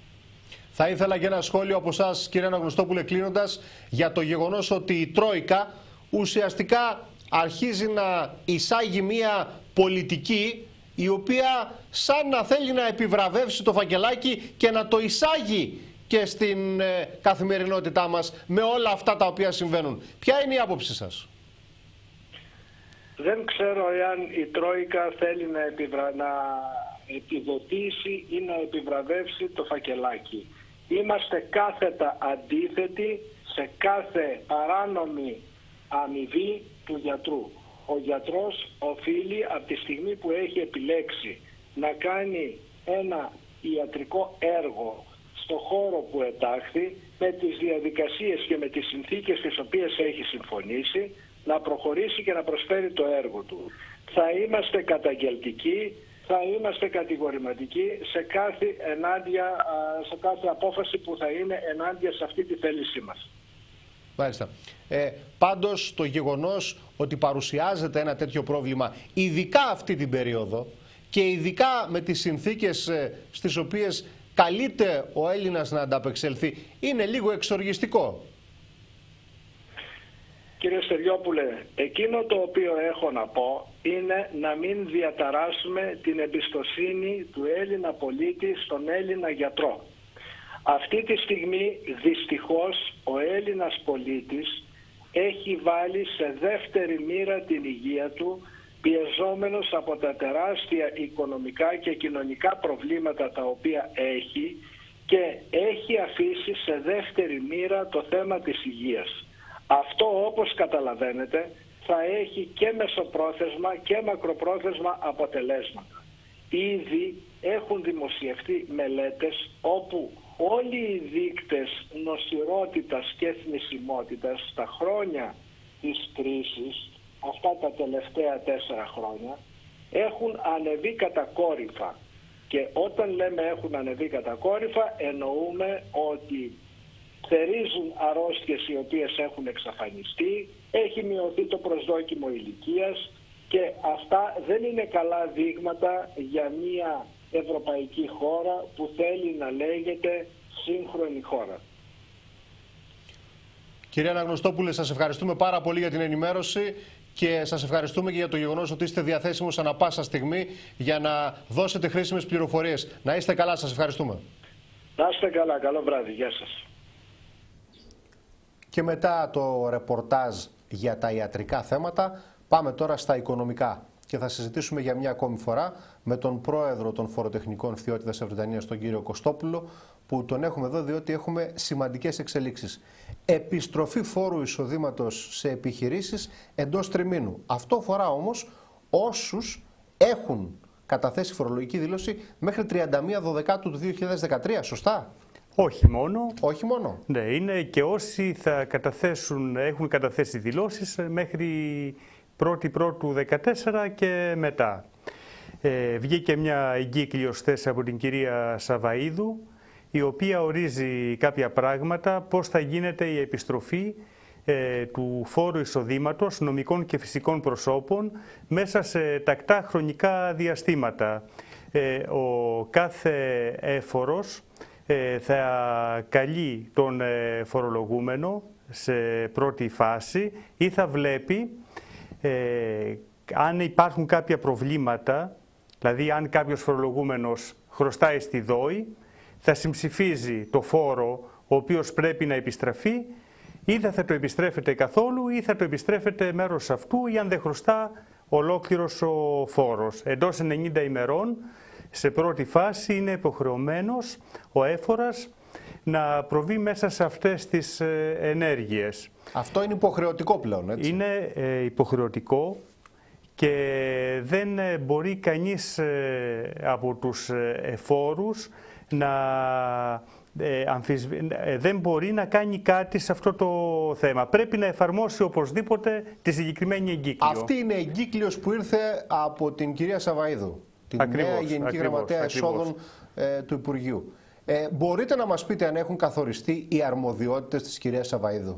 Θα ήθελα και ένα σχόλιο από εσάς, κύριε Αναγνωστόπουλε, κλείνοντας, για το γεγονός ότι η Τρόικα ουσιαστικά αρχίζει να εισάγει μια πολιτική η οποία σαν να θέλει να επιβραβεύσει το φακελάκι και να το εισάγει και στην ε, καθημερινότητά μας με όλα αυτά τα οποία συμβαίνουν. Ποια είναι η άποψη σας? Δεν ξέρω εάν η Τρόικα θέλει να, επιβρα... να επιδοτήσει ή να επιβραβεύσει το φακελάκι. Είμαστε κάθετα αντίθετοι σε κάθε παράνομη αμοιβή του γιατρού. Ο γιατρός οφείλει από τη στιγμή που έχει επιλέξει να κάνει ένα ιατρικό έργο στο χώρο που ετάχθη, με τις διαδικασίες και με τις συνθήκες τις οποίες έχει συμφωνήσει, να προχωρήσει και να προσφέρει το έργο του. Θα είμαστε καταγγελτικοί, θα είμαστε κατηγορηματικοί σε κάθε, ενάντια, σε κάθε απόφαση που θα είναι ενάντια σε αυτή τη θέλησή μας. Μάλιστα. Ε, πάντως το γεγονός ότι παρουσιάζεται ένα τέτοιο πρόβλημα, ειδικά αυτή την περίοδο και ειδικά με τις συνθήκες ε, στις οποίες καλείται ο Έλληνας να ανταπεξέλθει, είναι λίγο εξοργιστικό. Κύριε Στεριόπουλε, εκείνο το οποίο έχω να πω είναι να μην διαταράσσουμε την εμπιστοσύνη του Έλληνα πολίτη στον Έλληνα γιατρό. Αυτή τη στιγμή δυστυχώς ο Έλληνας πολίτης έχει βάλει σε δεύτερη μοίρα την υγεία του, πιεζόμενος από τα τεράστια οικονομικά και κοινωνικά προβλήματα τα οποία έχει, και έχει αφήσει σε δεύτερη μοίρα το θέμα της υγείας. Αυτό, όπως καταλαβαίνετε, θα έχει και μεσοπρόθεσμα και μακροπρόθεσμα αποτελέσματα. Ήδη έχουν δημοσιευτεί μελέτες όπου όλοι οι δείκτες νοσηρότητας και θνησιμότητας στα χρόνια της κρίσης, αυτά τα τελευταία τέσσερα χρόνια, έχουν ανεβεί κατακόρυφα. Και όταν λέμε έχουν ανεβεί κατακόρυφα, εννοούμε ότι θερίζουν αρρώστιες οι οποίες έχουν εξαφανιστεί, έχει μειωθεί το προσδόκιμο ηλικίας και αυτά δεν είναι καλά δείγματα για μια ευρωπαϊκή χώρα που θέλει να λέγεται σύγχρονη χώρα. Κύριε Αναγνωστόπουλε, σας ευχαριστούμε πάρα πολύ για την ενημέρωση και σας ευχαριστούμε και για το γεγονός ότι είστε διαθέσιμος ανά πάσα στιγμή για να δώσετε χρήσιμες πληροφορίες. Να είστε καλά, σας ευχαριστούμε. Να είστε καλά, καλό βράδυ, γεια σας. Και μετά το ρεπορτάζ για τα ιατρικά θέματα, πάμε τώρα στα οικονομικά. Και θα συζητήσουμε για μια ακόμη φορά με τον πρόεδρο των φοροτεχνικών Φθιώτιδας Ευρυτανίας, τον κύριο Κωστόπουλο, που τον έχουμε εδώ διότι έχουμε σημαντικές εξελίξεις. Επιστροφή φόρου εισοδήματος σε επιχειρήσεις εντός τριμήνου. Αυτό αφορά όμως όσους έχουν καταθέσει φορολογική δήλωση μέχρι τριάντα μία Δωδεκάτου του δύο χιλιάδες δεκατρία, σωστά? Όχι μόνο. Όχι μόνο. Ναι, είναι και όσοι θα καταθέσουν, έχουν καταθέσει δηλώσεις μέχρι πρώτη Πρώτου δεκατέσσερα και μετά. Ε, βγήκε μια εγκύκλειος θέση από την κυρία Σαβαΐδου, η οποία ορίζει κάποια πράγματα, πώς θα γίνεται η επιστροφή ε, του φόρου εισοδήματος νομικών και φυσικών προσώπων μέσα σε τακτά χρονικά διαστήματα. Ε, ο κάθε έφορος ε, θα καλεί τον ε, φορολογούμενο σε πρώτη φάση ή θα βλέπει ε, αν υπάρχουν κάποια προβλήματα, δηλαδή αν κάποιος φορολογούμενος χρωστάει στη ΔΟΗ, θα συμψηφίζει το φόρο ο οποίος πρέπει να επιστραφεί ή δεν θα το επιστρέφεται καθόλου ή θα το επιστρέφεται μέρος αυτού ή αν δεν χρωστά ολόκληρος ο φόρος. Εντός ενενήντα ημερών σε πρώτη φάση είναι υποχρεωμένος ο έφορας να προβεί μέσα σε αυτές τις ενέργειες. Αυτό είναι υποχρεωτικό πλέον, έτσι? Είναι ε, υποχρεωτικό και δεν μπορεί κανείς ε, από τους εφόρους να ε, αμφισβη... ε, δεν μπορεί να κάνει κάτι σε αυτό το θέμα. Πρέπει να εφαρμόσει οπωσδήποτε τη συγκεκριμένη εγκύκλιο. Αυτή είναι η εγκύκλειος που ήρθε από την κυρία Σαβαΐδου, την ακριβώς, νέα Γενική ακριβώς, Γραμματέα ακριβώς. Εσόδων ε, του Υπουργείου. Ε, μπορείτε να μας πείτε αν έχουν καθοριστεί οι αρμοδιότητες της κυρίας Σαβαΐδου?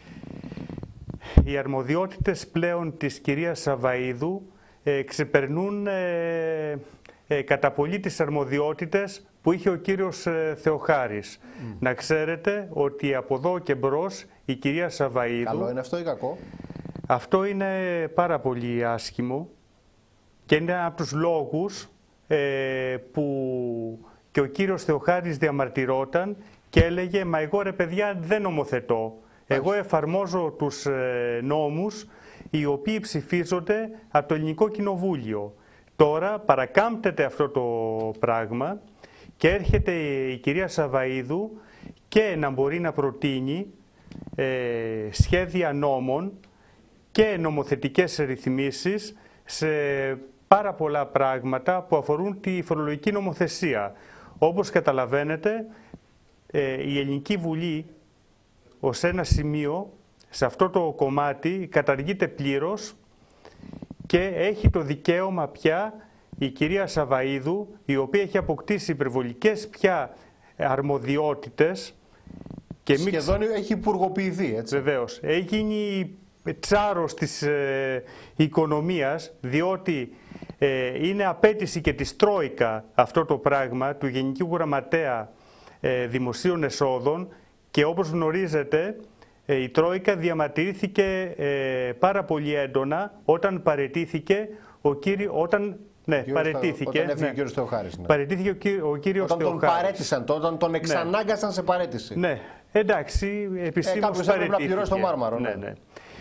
Οι αρμοδιότητες πλέον της κυρίας Σαβαΐδου ε, ξεπερνούν ε, ε, κατά πολύ τις αρμοδιότητες που είχε ο κύριος ε, Θεοχάρης. Mm. Να ξέρετε ότι από εδώ και μπρος η κυρία Σαβαΐδου... Καλό είναι αυτό ή κακό? Αυτό είναι πάρα πολύ άσχημο και είναι από τους λόγους ε, που και ο κύριος Θεοχάρης διαμαρτυρόταν και έλεγε «Μα εγώ ρε παιδιά δεν νομοθετώ. Εγώ εφαρμόζω τους ε, νόμους οι οποίοι ψηφίζονται από το Ελληνικό Κοινοβούλιο». Τώρα παρακάμπτεται αυτό το πράγμα και έρχεται η κυρία Σαβαΐδου και να μπορεί να προτείνει ε, σχέδια νόμων και νομοθετικές ρυθμίσεις σε πάρα πολλά πράγματα που αφορούν τη φορολογική νομοθεσία. Όπως καταλαβαίνετε, ε, η Ελληνική Βουλή ως ένα σημείο σε αυτό το κομμάτι καταργείται πλήρως και έχει το δικαίωμα πια η κυρία Σαβαΐδου, η οποία έχει αποκτήσει υπερβολικές πια αρμοδιότητες και σχεδόν μη... έχει υπουργοποιηθεί, έτσι. Βεβαίως. Έχει γίνει τσάρος της ε, οικονομίας, διότι ε, είναι απέτηση και της Τρόικα αυτό το πράγμα του Γενικού Γραμματέα ε, Δημοσίων Εσόδων και όπως γνωρίζετε ε, η Τρόικα διαμαρτυρήθηκε ε, πάρα πολύ έντονα όταν παραιτήθηκε ο κύριος... Όταν... Ναι, παραιτήθηκε. Όταν έφυγε ναι. ο κύριος Θεοχάρης. Ναι. Παραιτήθηκε ο, κύριο, ο κύριος όταν Θεοχάρης. Όταν τον παρέτησαν, όταν τον εξανάγκασαν ναι. σε παρέτηση. Ναι, εντάξει, επισήμως ε, κάποιος παραιτήθηκε. Κάποιος έπρεπε να πληρώσει το μάρμαρο. Ναι. Ναι, ναι.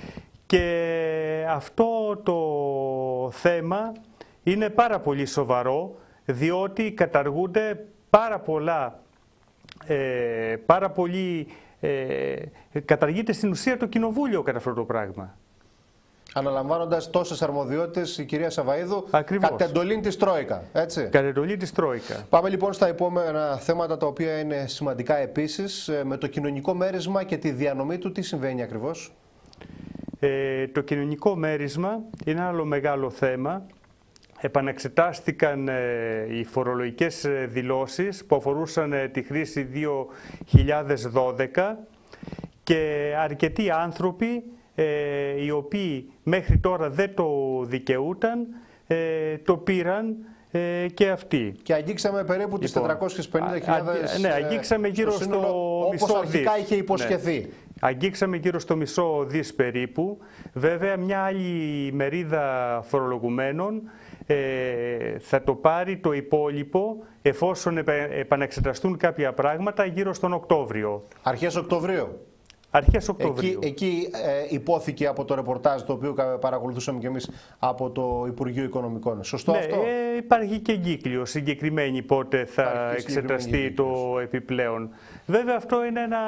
Και αυτό το θέμα είναι πάρα πολύ σοβαρό, διότι καταργούνται πάρα πολλά, ε, πάρα πολύ, ε, καταργείται στην ουσία το κοινοβούλιο κατά αυτό το πράγμα. Αναλαμβάνοντας τόσες αρμοδιότητες η κυρία Σαβαΐδου κατ' εντολή της Τρόικα, έτσι. Κατ' εντολή της Τρόικα. Πάμε λοιπόν στα επόμενα θέματα τα οποία είναι σημαντικά επίσης, με το κοινωνικό μέρισμα και τη διανομή του. Τι συμβαίνει ακριβώς? Ε, το κοινωνικό μέρισμα είναι ένα άλλο μεγάλο θέμα, επανεξετάστηκαν οι φορολογικές δηλώσεις που αφορούσαν τη χρήση δύο χιλιάδες δώδεκα και αρκετοί άνθρωποι οι οποίοι μέχρι τώρα δεν το δικαιούταν, το πήραν και αυτοί. Και αγγίξαμε περίπου τις λοιπόν, τετρακόσιες πενήντα χιλιάδες. Ναι, αγγίξαμε γύρω στο, στο μισό όπως αρχικά είχε υποσχεθεί. Ναι. Αγγίξαμε γύρω στο μισό δις περίπου. Βέβαια, μια άλλη μερίδα φορολογουμένων ε, θα το πάρει το υπόλοιπο εφόσον επανεξεταστούν κάποια πράγματα γύρω στον Οκτώβριο. Αρχές Οκτωβρίου. Αρχές Οκτωβρίου. Εκεί, εκεί ε, υπόθηκε από το ρεπορτάζ το οποίο παρακολουθούσαμε και εμείς από το Υπουργείο Οικονομικών. Σωστό ναι, αυτό? Ε, υπάρχει και εγκύκλιο συγκεκριμένη πότε θα εξεταστεί το επιπλέον. Βέβαια αυτό είναι ένα...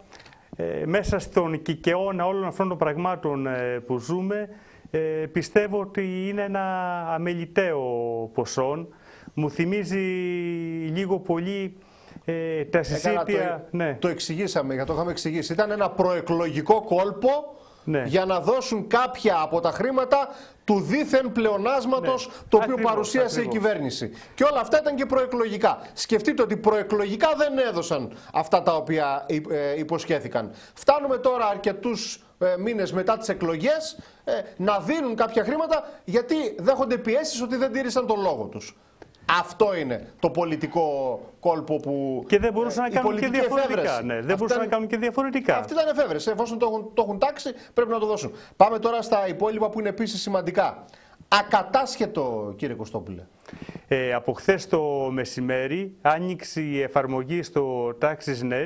Ε, μέσα στον κικαιώνα όλων αυτών των πραγμάτων ε, που ζούμε, ε, πιστεύω ότι είναι ένα αμεληταίο ποσό. Μου θυμίζει λίγο πολύ ε, τα συσίτια... Το, ναι. το εξηγήσαμε, για το είχαμε εξηγήσει. Ήταν ένα προεκλογικό κόλπο ναι. για να δώσουν κάποια από τα χρήματα του δίθεν πλεονάσματος ναι. το οποίο ακριβώς, παρουσίασε ακριβώς. η κυβέρνηση. Και όλα αυτά ήταν και προεκλογικά. Σκεφτείτε ότι προεκλογικά δεν έδωσαν αυτά τα οποία υποσχέθηκαν. Φτάνουμε τώρα αρκετούς μήνες μετά τις εκλογές να δίνουν κάποια χρήματα γιατί δέχονται πιέσεις ότι δεν τήρησαν τον λόγο τους. Αυτό είναι το πολιτικό κόλπο που. Και δεν μπορούσαν να κάνουν και διαφορετικά. Ναι, δεν μπορούσαν ήταν... να κάνουν και διαφορετικά. Αυτή ήταν εφεύρεση. Εφόσον το έχουν, το έχουν τάξει, πρέπει να το δώσουν. Πάμε τώρα στα υπόλοιπα που είναι επίσης σημαντικά. Ακατάσχετο, κύριε Κωστόπουλε. Ε, από χθες το μεσημέρι άνοιξε η εφαρμογή στο TaxisNet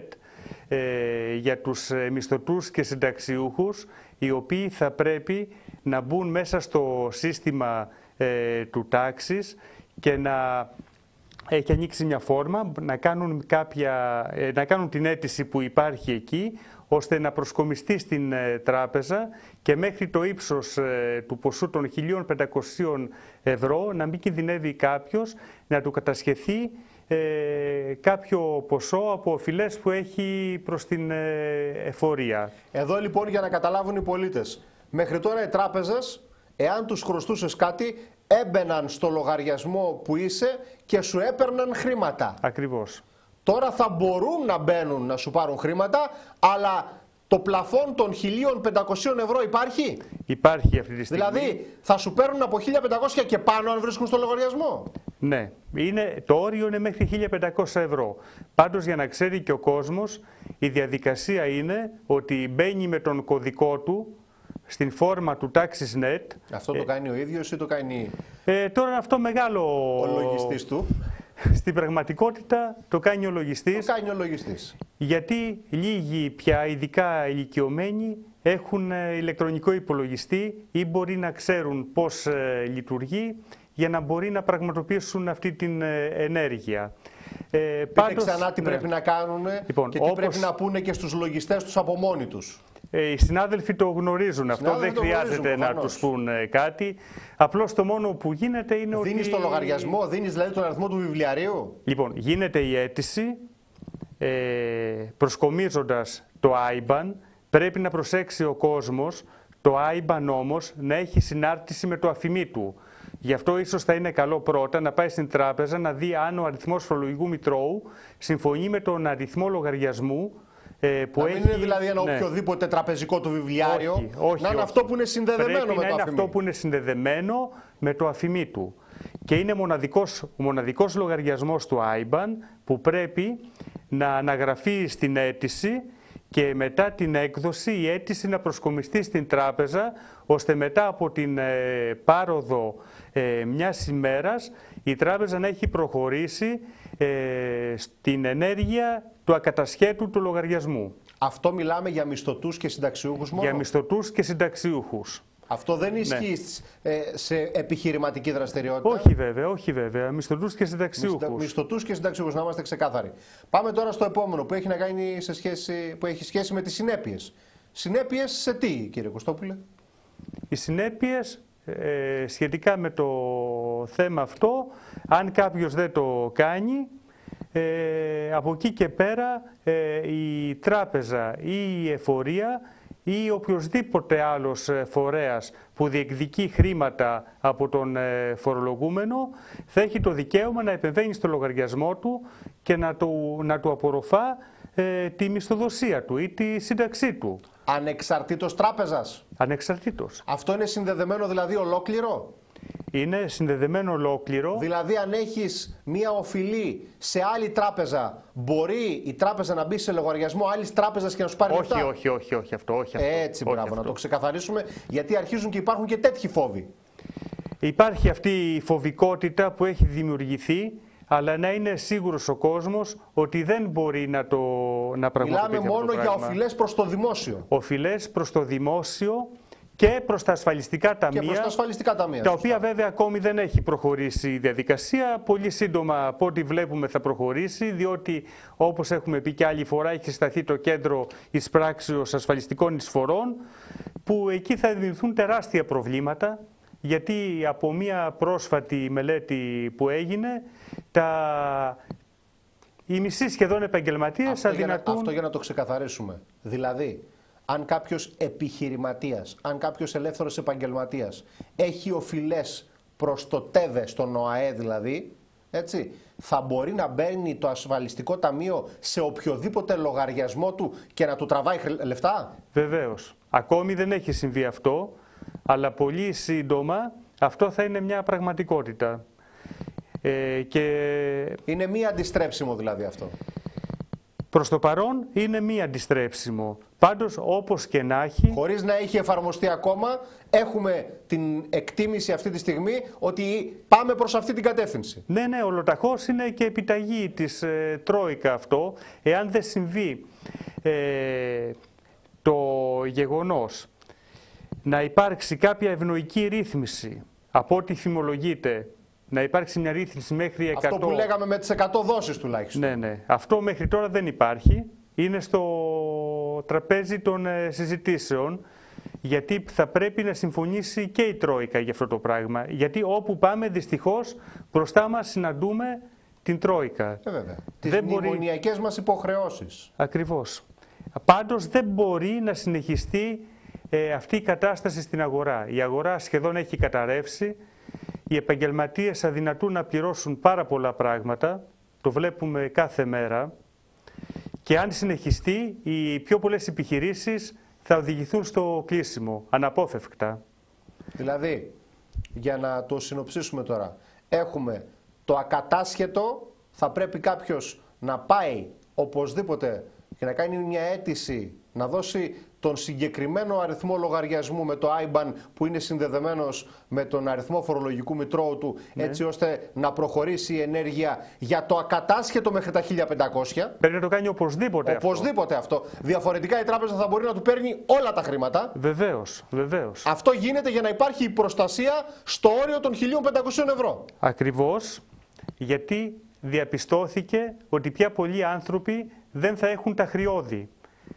ε, για τους μισθωτούς και συνταξιούχους, οι οποίοι θα πρέπει να μπουν μέσα στο σύστημα ε, του Taxis και να έχει ανοίξει μια φόρμα, να κάνουν, κάποια, να κάνουν την αίτηση που υπάρχει εκεί, ώστε να προσκομιστεί στην τράπεζα και μέχρι το ύψος του ποσού των χίλια πεντακόσια ευρώ να μην κινδυνεύει κάποιος να του κατασχεθεί ε, κάποιο ποσό από οφειλές που έχει προς την ε, εφορία. Εδώ λοιπόν για να καταλάβουν οι πολίτες, μέχρι τώρα οι τράπεζες, εάν τους χρωστούσες κάτι, έμπαιναν στο λογαριασμό που είσαι και σου έπαιρναν χρήματα. Ακριβώς. Τώρα θα μπορούν να μπαίνουν να σου πάρουν χρήματα, αλλά το πλαφόν των χίλια πεντακόσια ευρώ υπάρχει. Υπάρχει αυτή τη στιγμή. Δηλαδή θα σου παίρνουν από χίλια πεντακόσια και πάνω αν βρίσκουν στο λογαριασμό. Ναι, είναι, το όριο είναι μέχρι χίλια πεντακόσια ευρώ. Πάντως για να ξέρει και ο κόσμος, η διαδικασία είναι ότι μπαίνει με τον κωδικό του στην φόρμα του TaxisNet. Αυτό το ε, κάνει ο ίδιος ή το κάνει ε, τώρα είναι αυτό μεγάλο ο λογιστής του? Στην πραγματικότητα το κάνει ο λογιστής. Το κάνει ο λογιστής. Γιατί λίγοι πια, ειδικά ηλικιωμένοι, έχουν ηλεκτρονικό υπολογιστή ή μπορεί να ξέρουν πώς ε, λειτουργεί για να μπορεί να πραγματοποιήσουν αυτή την ε, ενέργεια. Ε, Πείτε πάντως, ξανά τι ναι. πρέπει να κάνουν λοιπόν, και τι όπως... πρέπει να πούνε και στους λογιστές τους από μόνοι τους. Ε, οι συνάδελφοι το γνωρίζουν αυτό, δεν χρειάζεται γνωρίζουν, να τους πούν ε, κάτι. Απλώς το μόνο που γίνεται είναι δίνεις ότι... Δίνεις το λογαριασμό, δίνεις δηλαδή τον αριθμό του βιβλιαρίου. Λοιπόν, γίνεται η αίτηση, ε, προσκομίζοντας το άι μπαν, πρέπει να προσέξει ο κόσμος το άι μπαν όμως να έχει συνάρτηση με το αφημί του. Γι' αυτό ίσως θα είναι καλό πρώτα να πάει στην τράπεζα να δει αν ο αριθμός φορολογικού μητρώου συμφωνεί με τον αριθμό λογαριασμού που να έχει... μην είναι δηλαδή ένα ναι. οποιοδήποτε τραπεζικό του βιβλιάριο, όχι, όχι, να είναι όχι. αυτό που είναι συνδεδεμένο Πρέπει με το να είναι αφημί. αυτό που είναι συνδεδεμένο με το αφημί του. Και είναι μοναδικός, ο μοναδικός λογαριασμός του άι μπαν που πρέπει να αναγραφεί στην αίτηση και μετά την έκδοση η αίτηση να προσκομιστεί στην τράπεζα, ώστε μετά από την ε, πάροδο ε, μιας ημέρας η τράπεζα να έχει προχωρήσει ε, στην ενέργεια του ακατασχέτου του λογαριασμού. Αυτό μιλάμε για μισθωτούς και συνταξιούχους μόνο? Για μισθωτούς και συνταξιούχους. Αυτό δεν ισχύει ναι. σε επιχειρηματική δραστηριότητα? Όχι βέβαια, όχι βέβαια. Μισθωτούς και συνταξιούχους. Μισθωτούς και συνταξιούχους, να είμαστε ξεκάθαροι. Πάμε τώρα στο επόμενο που έχει να κάνει σε σχέση, που έχει σχέση με τις συνέπειες. Συνέπειες σε τι, κύριε Κωστόπουλε? Οι συνέπειες ε, σχετικά με το θέμα αυτό, αν κάποιος δεν το κάνει, Ε, από εκεί και πέρα ε, η τράπεζα ή η εφορία ή οποιοσδήποτε άλλος φορέας που διεκδικεί χρήματα από τον φορολογούμενο θα έχει το δικαίωμα να επεμβαίνει στο λογαριασμό του και να του, να του απορροφά ε, τη μισθοδοσία του ή τη σύνταξή του. Ανεξαρτήτως τράπεζας. Ανεξαρτήτως. Αυτό είναι συνδεδεμένο δηλαδή ολόκληρο. Είναι συνδεδεμένο ολόκληρο. Δηλαδή αν έχεις μία οφειλή σε άλλη τράπεζα, μπορεί η τράπεζα να μπει σε λογαριασμό άλλης τράπεζας και να σου πάρει όχι, λεφτά. Όχι, όχι, όχι αυτό. Όχι αυτό Έτσι, όχι μπράβο, αυτό. να το ξεκαθαρίσουμε, γιατί αρχίζουν και υπάρχουν και τέτοιοι φόβοι. Υπάρχει αυτή η φοβικότητα που έχει δημιουργηθεί, αλλά να είναι σίγουρος ο κόσμος ότι δεν μπορεί να το να πραγματοποιήσει. Μιλάμε μόνο για οφειλές προς το δημόσιο. Οφειλές προς το δημόσιο και προς τα ασφαλιστικά ταμεία, και προς τα, ασφαλιστικά ταμεία, τα σωστά. οποία βέβαια ακόμη δεν έχει προχωρήσει η διαδικασία. Πολύ σύντομα από ό,τι βλέπουμε θα προχωρήσει, διότι όπως έχουμε πει και άλλη φορά έχει σταθεί το κέντρο εισπράξεως ασφαλιστικών εισφορών, που εκεί θα δημιουργηθούν τεράστια προβλήματα, γιατί από μια πρόσφατη μελέτη που έγινε, τα... οι μισοί σχεδόν επαγγελματίες αυτό αδυνατούν... Για να, αυτό για να το ξεκαθαρίσουμε. Δηλαδή, αν κάποιος επιχειρηματίας, αν κάποιος ελεύθερος επαγγελματίας έχει οφειλές προς το ΤΕΒΕ, στον ΟΑΕ δηλαδή, έτσι, θα μπορεί να μπαίνει το ασφαλιστικό ταμείο σε οποιοδήποτε λογαριασμό του και να του τραβάει λεφτά. Βεβαίως. Ακόμη δεν έχει συμβεί αυτό, αλλά πολύ σύντομα αυτό θα είναι μια πραγματικότητα. Ε, και... Είναι μη αντιστρέψιμο δηλαδή αυτό. Προς το παρόν είναι μη αντιστρέψιμο. Πάντως όπως και να έχει... Χωρίς να έχει εφαρμοστεί ακόμα, έχουμε την εκτίμηση αυτή τη στιγμή ότι πάμε προς αυτή την κατεύθυνση. Ναι, ναι, ολοταχώς είναι και επιταγή της ε, Τρόικα αυτό. Εάν δεν συμβεί ε, το γεγονός να υπάρξει κάποια ευνοϊκή ρύθμιση, από ό,τι θυμολογείται, να υπάρξει μια ρύθμιση μέχρι εκατό... Αυτό που λέγαμε με τις εκατό δόσεις τουλάχιστον. Ναι, ναι. Αυτό μέχρι τώρα δεν υπάρχει. Είναι στο τραπέζι των ε, συζητήσεων, γιατί θα πρέπει να συμφωνήσει και η Τρόικα για αυτό το πράγμα. Γιατί όπου πάμε δυστυχώς μπροστά μας συναντούμε την Τρόικα. Ε, βέβαια. Τις μνημονιακές μπορεί... μας υποχρεώσεις. Ακριβώς. Πάντως δεν μπορεί να συνεχιστεί ε, αυτή η κατάσταση στην αγορά. Η αγορά σχεδόν έχει καταρρεύσει. Οι επαγγελματίες αδυνατούν να πληρώσουν πάρα πολλά πράγματα. Το βλέπουμε κάθε μέρα. Και αν συνεχιστεί, οι πιο πολλές επιχειρήσεις θα οδηγηθούν στο κλείσιμο, αναπόφευκτα. Δηλαδή, για να το συνοψίσουμε τώρα, έχουμε το ακατάσχετο, θα πρέπει κάποιος να πάει οπωσδήποτε και να κάνει μια αίτηση, να δώσει τον συγκεκριμένο αριθμό λογαριασμού με το άι μπαν που είναι συνδεδεμένος με τον αριθμό φορολογικού μητρώου του, ναι, έτσι ώστε να προχωρήσει η ενέργεια για το ακατάσχετο μέχρι τα χίλια πεντακόσια. Πρέπει να το κάνει οπωσδήποτε, οπωσδήποτε αυτό. αυτό. Διαφορετικά η τράπεζα θα μπορεί να του παίρνει όλα τα χρήματα. Βεβαίως, βεβαίως. Αυτό γίνεται για να υπάρχει η προστασία στο όριο των χίλια πεντακόσια ευρώ. Ακριβώς, γιατί διαπιστώθηκε ότι πια πολλοί άνθρωποι δεν θα έχουν τα χρειώδη.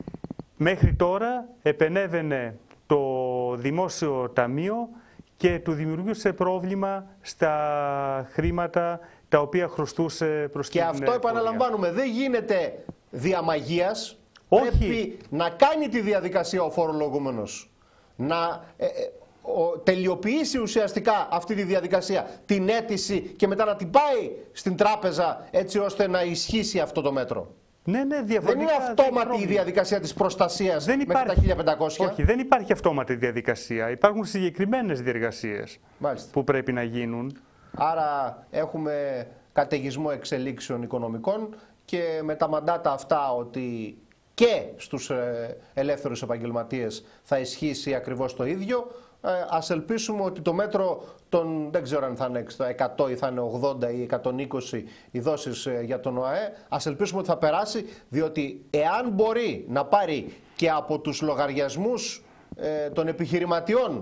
Μέχρι τώρα επενέβαινε το Δημόσιο Ταμείο και του δημιουργούσε πρόβλημα στα χρήματα τα οποία χρωστούσε προς την Και αυτό επαναλαμβάνουμε, δεν γίνεται διαμαγείας. Όχι. Πρέπει να κάνει τη διαδικασία ο φορολογούμενος, να ε, ε, ο, τελειοποιήσει ουσιαστικά αυτή τη διαδικασία, την αίτηση και μετά να την πάει στην τράπεζα έτσι ώστε να ισχύσει αυτό το μέτρο. Ναι, ναι, δεν είναι αυτόματη η διαδικασία της προστασίας δεν υπάρχει, μέχρι τα χίλια πεντακόσια. Όχι, δεν υπάρχει αυτόματη διαδικασία. Υπάρχουν συγκεκριμένες διεργασίες που πρέπει να γίνουν. Άρα έχουμε καταιγισμό εξελίξεων οικονομικών και με τα μαντάτα αυτά ότι και στους ελεύθερους επαγγελματίες θα ισχύσει ακριβώς το ίδιο. Ε, ας ελπίσουμε ότι το μέτρο των, δεν ξέρω αν θα είναι εκατό ή θα είναι ογδόντα ή εκατόν είκοσι οι δόσεις για τον ΟΑΕ, ας ελπίσουμε ότι θα περάσει, διότι εάν μπορεί να πάρει και από τους λογαριασμούς ε, των επιχειρηματιών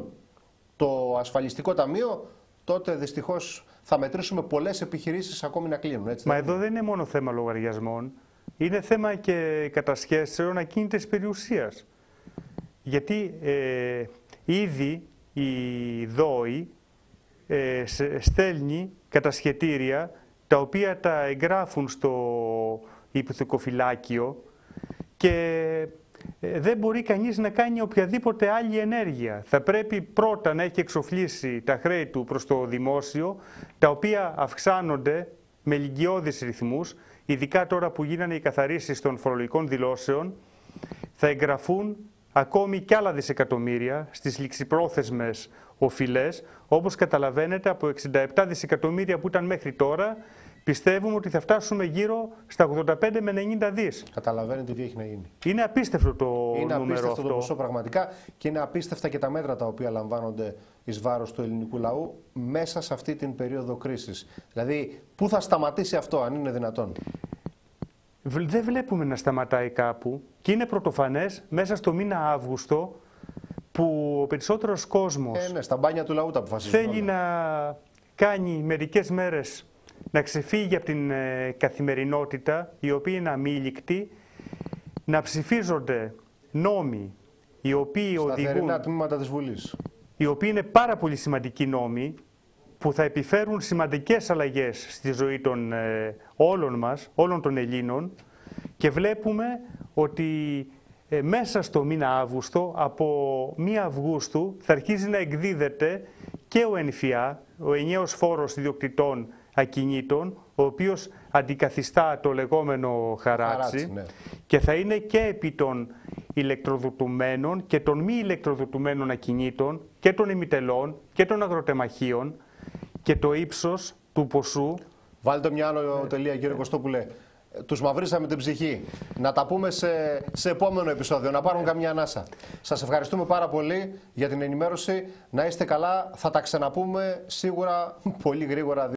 το ασφαλιστικό ταμείο, τότε δυστυχώς θα μετρήσουμε πολλές επιχειρήσεις ακόμη να κλείνουν. Έτσι, Μα εδώ δεν είναι μόνο θέμα λογαριασμών, είναι θέμα και κατασχέσεων ακίνητης περιουσίας. Γιατί ε, ήδη η ΔΟΗ ε, στέλνει κατασχετήρια τα οποία τα εγγράφουν στο υποθηκοφυλάκιο και ε, δεν μπορεί κανείς να κάνει οποιαδήποτε άλλη ενέργεια. Θα πρέπει πρώτα να έχει εξοφλήσει τα χρέη του προς το δημόσιο, τα οποία αυξάνονται με ηλικιώδεις ρυθμούς, ειδικά τώρα που γίνανε οι καθαρίσεις των φορολογικών δηλώσεων, θα εγγραφούν ακόμη κι άλλα δισεκατομμύρια στις ληξιπρόθεσμες οφειλές. Όπως καταλαβαίνετε, από εξήντα επτά δισεκατομμύρια που ήταν μέχρι τώρα, πιστεύουμε ότι θα φτάσουμε γύρω στα ογδόντα πέντε με ενενήντα δις. Καταλαβαίνετε τι έχει να γίνει. Είναι απίστευτο το είναι νούμερο απίστευτο αυτό. το ποσό πραγματικά, και είναι απίστευτα και τα μέτρα τα οποία λαμβάνονται εις βάρος του ελληνικού λαού μέσα σε αυτή την περίοδο κρίσης. Δηλαδή, πού θα σταματήσει αυτό, αν είναι δυνατόν? Δεν βλέπουμε να σταματάει κάπου, και είναι πρωτοφανές μέσα στο μήνα Αύγουστο, που ο περισσότερος κόσμος ε, ναι, στα μπάνια του λαού τα αποφασίζουν θέλει όλα. να κάνει μερικές μέρες να ξεφύγει από την ε, καθημερινότητα, η οποία είναι αμήλικτη, να ψηφίζονται νόμοι οι οποίοι οδηγούν, τμήματα της Βουλής, οι οποίοι είναι πάρα πολύ σημαντικοί νόμοι, που θα επιφέρουν σημαντικές αλλαγές στη ζωή των ε, όλων μας, όλων των Ελλήνων, και βλέπουμε ότι ε, μέσα στο μήνα Αύγουστο, από πρώτη Αυγούστου, θα αρχίζει να εκδίδεται και ο ΕΝΦΙΑ, ο ενιαίος φόρος ιδιοκτητών ακινήτων, ο οποίος αντικαθιστά το λεγόμενο χαράτσι, χαράτσι ναι. και θα είναι και επί των ηλεκτροδοτουμένων και των μη ηλεκτροδοτουμένων ακινήτων και των ημιτελών και των αγροτεμαχίων, και το ύψος του ποσού. Βάλτε μια άλλο τελεία, κύριε Κωστόπουλε. Τους μαυρίσαμε την ψυχή. Να τα πούμε σε, σε επόμενο επεισόδιο, να πάρουν καμιά ανάσα. Σας ευχαριστούμε πάρα πολύ για την ενημέρωση. Να είστε καλά. Θα τα ξαναπούμε σίγουρα πολύ γρήγορα.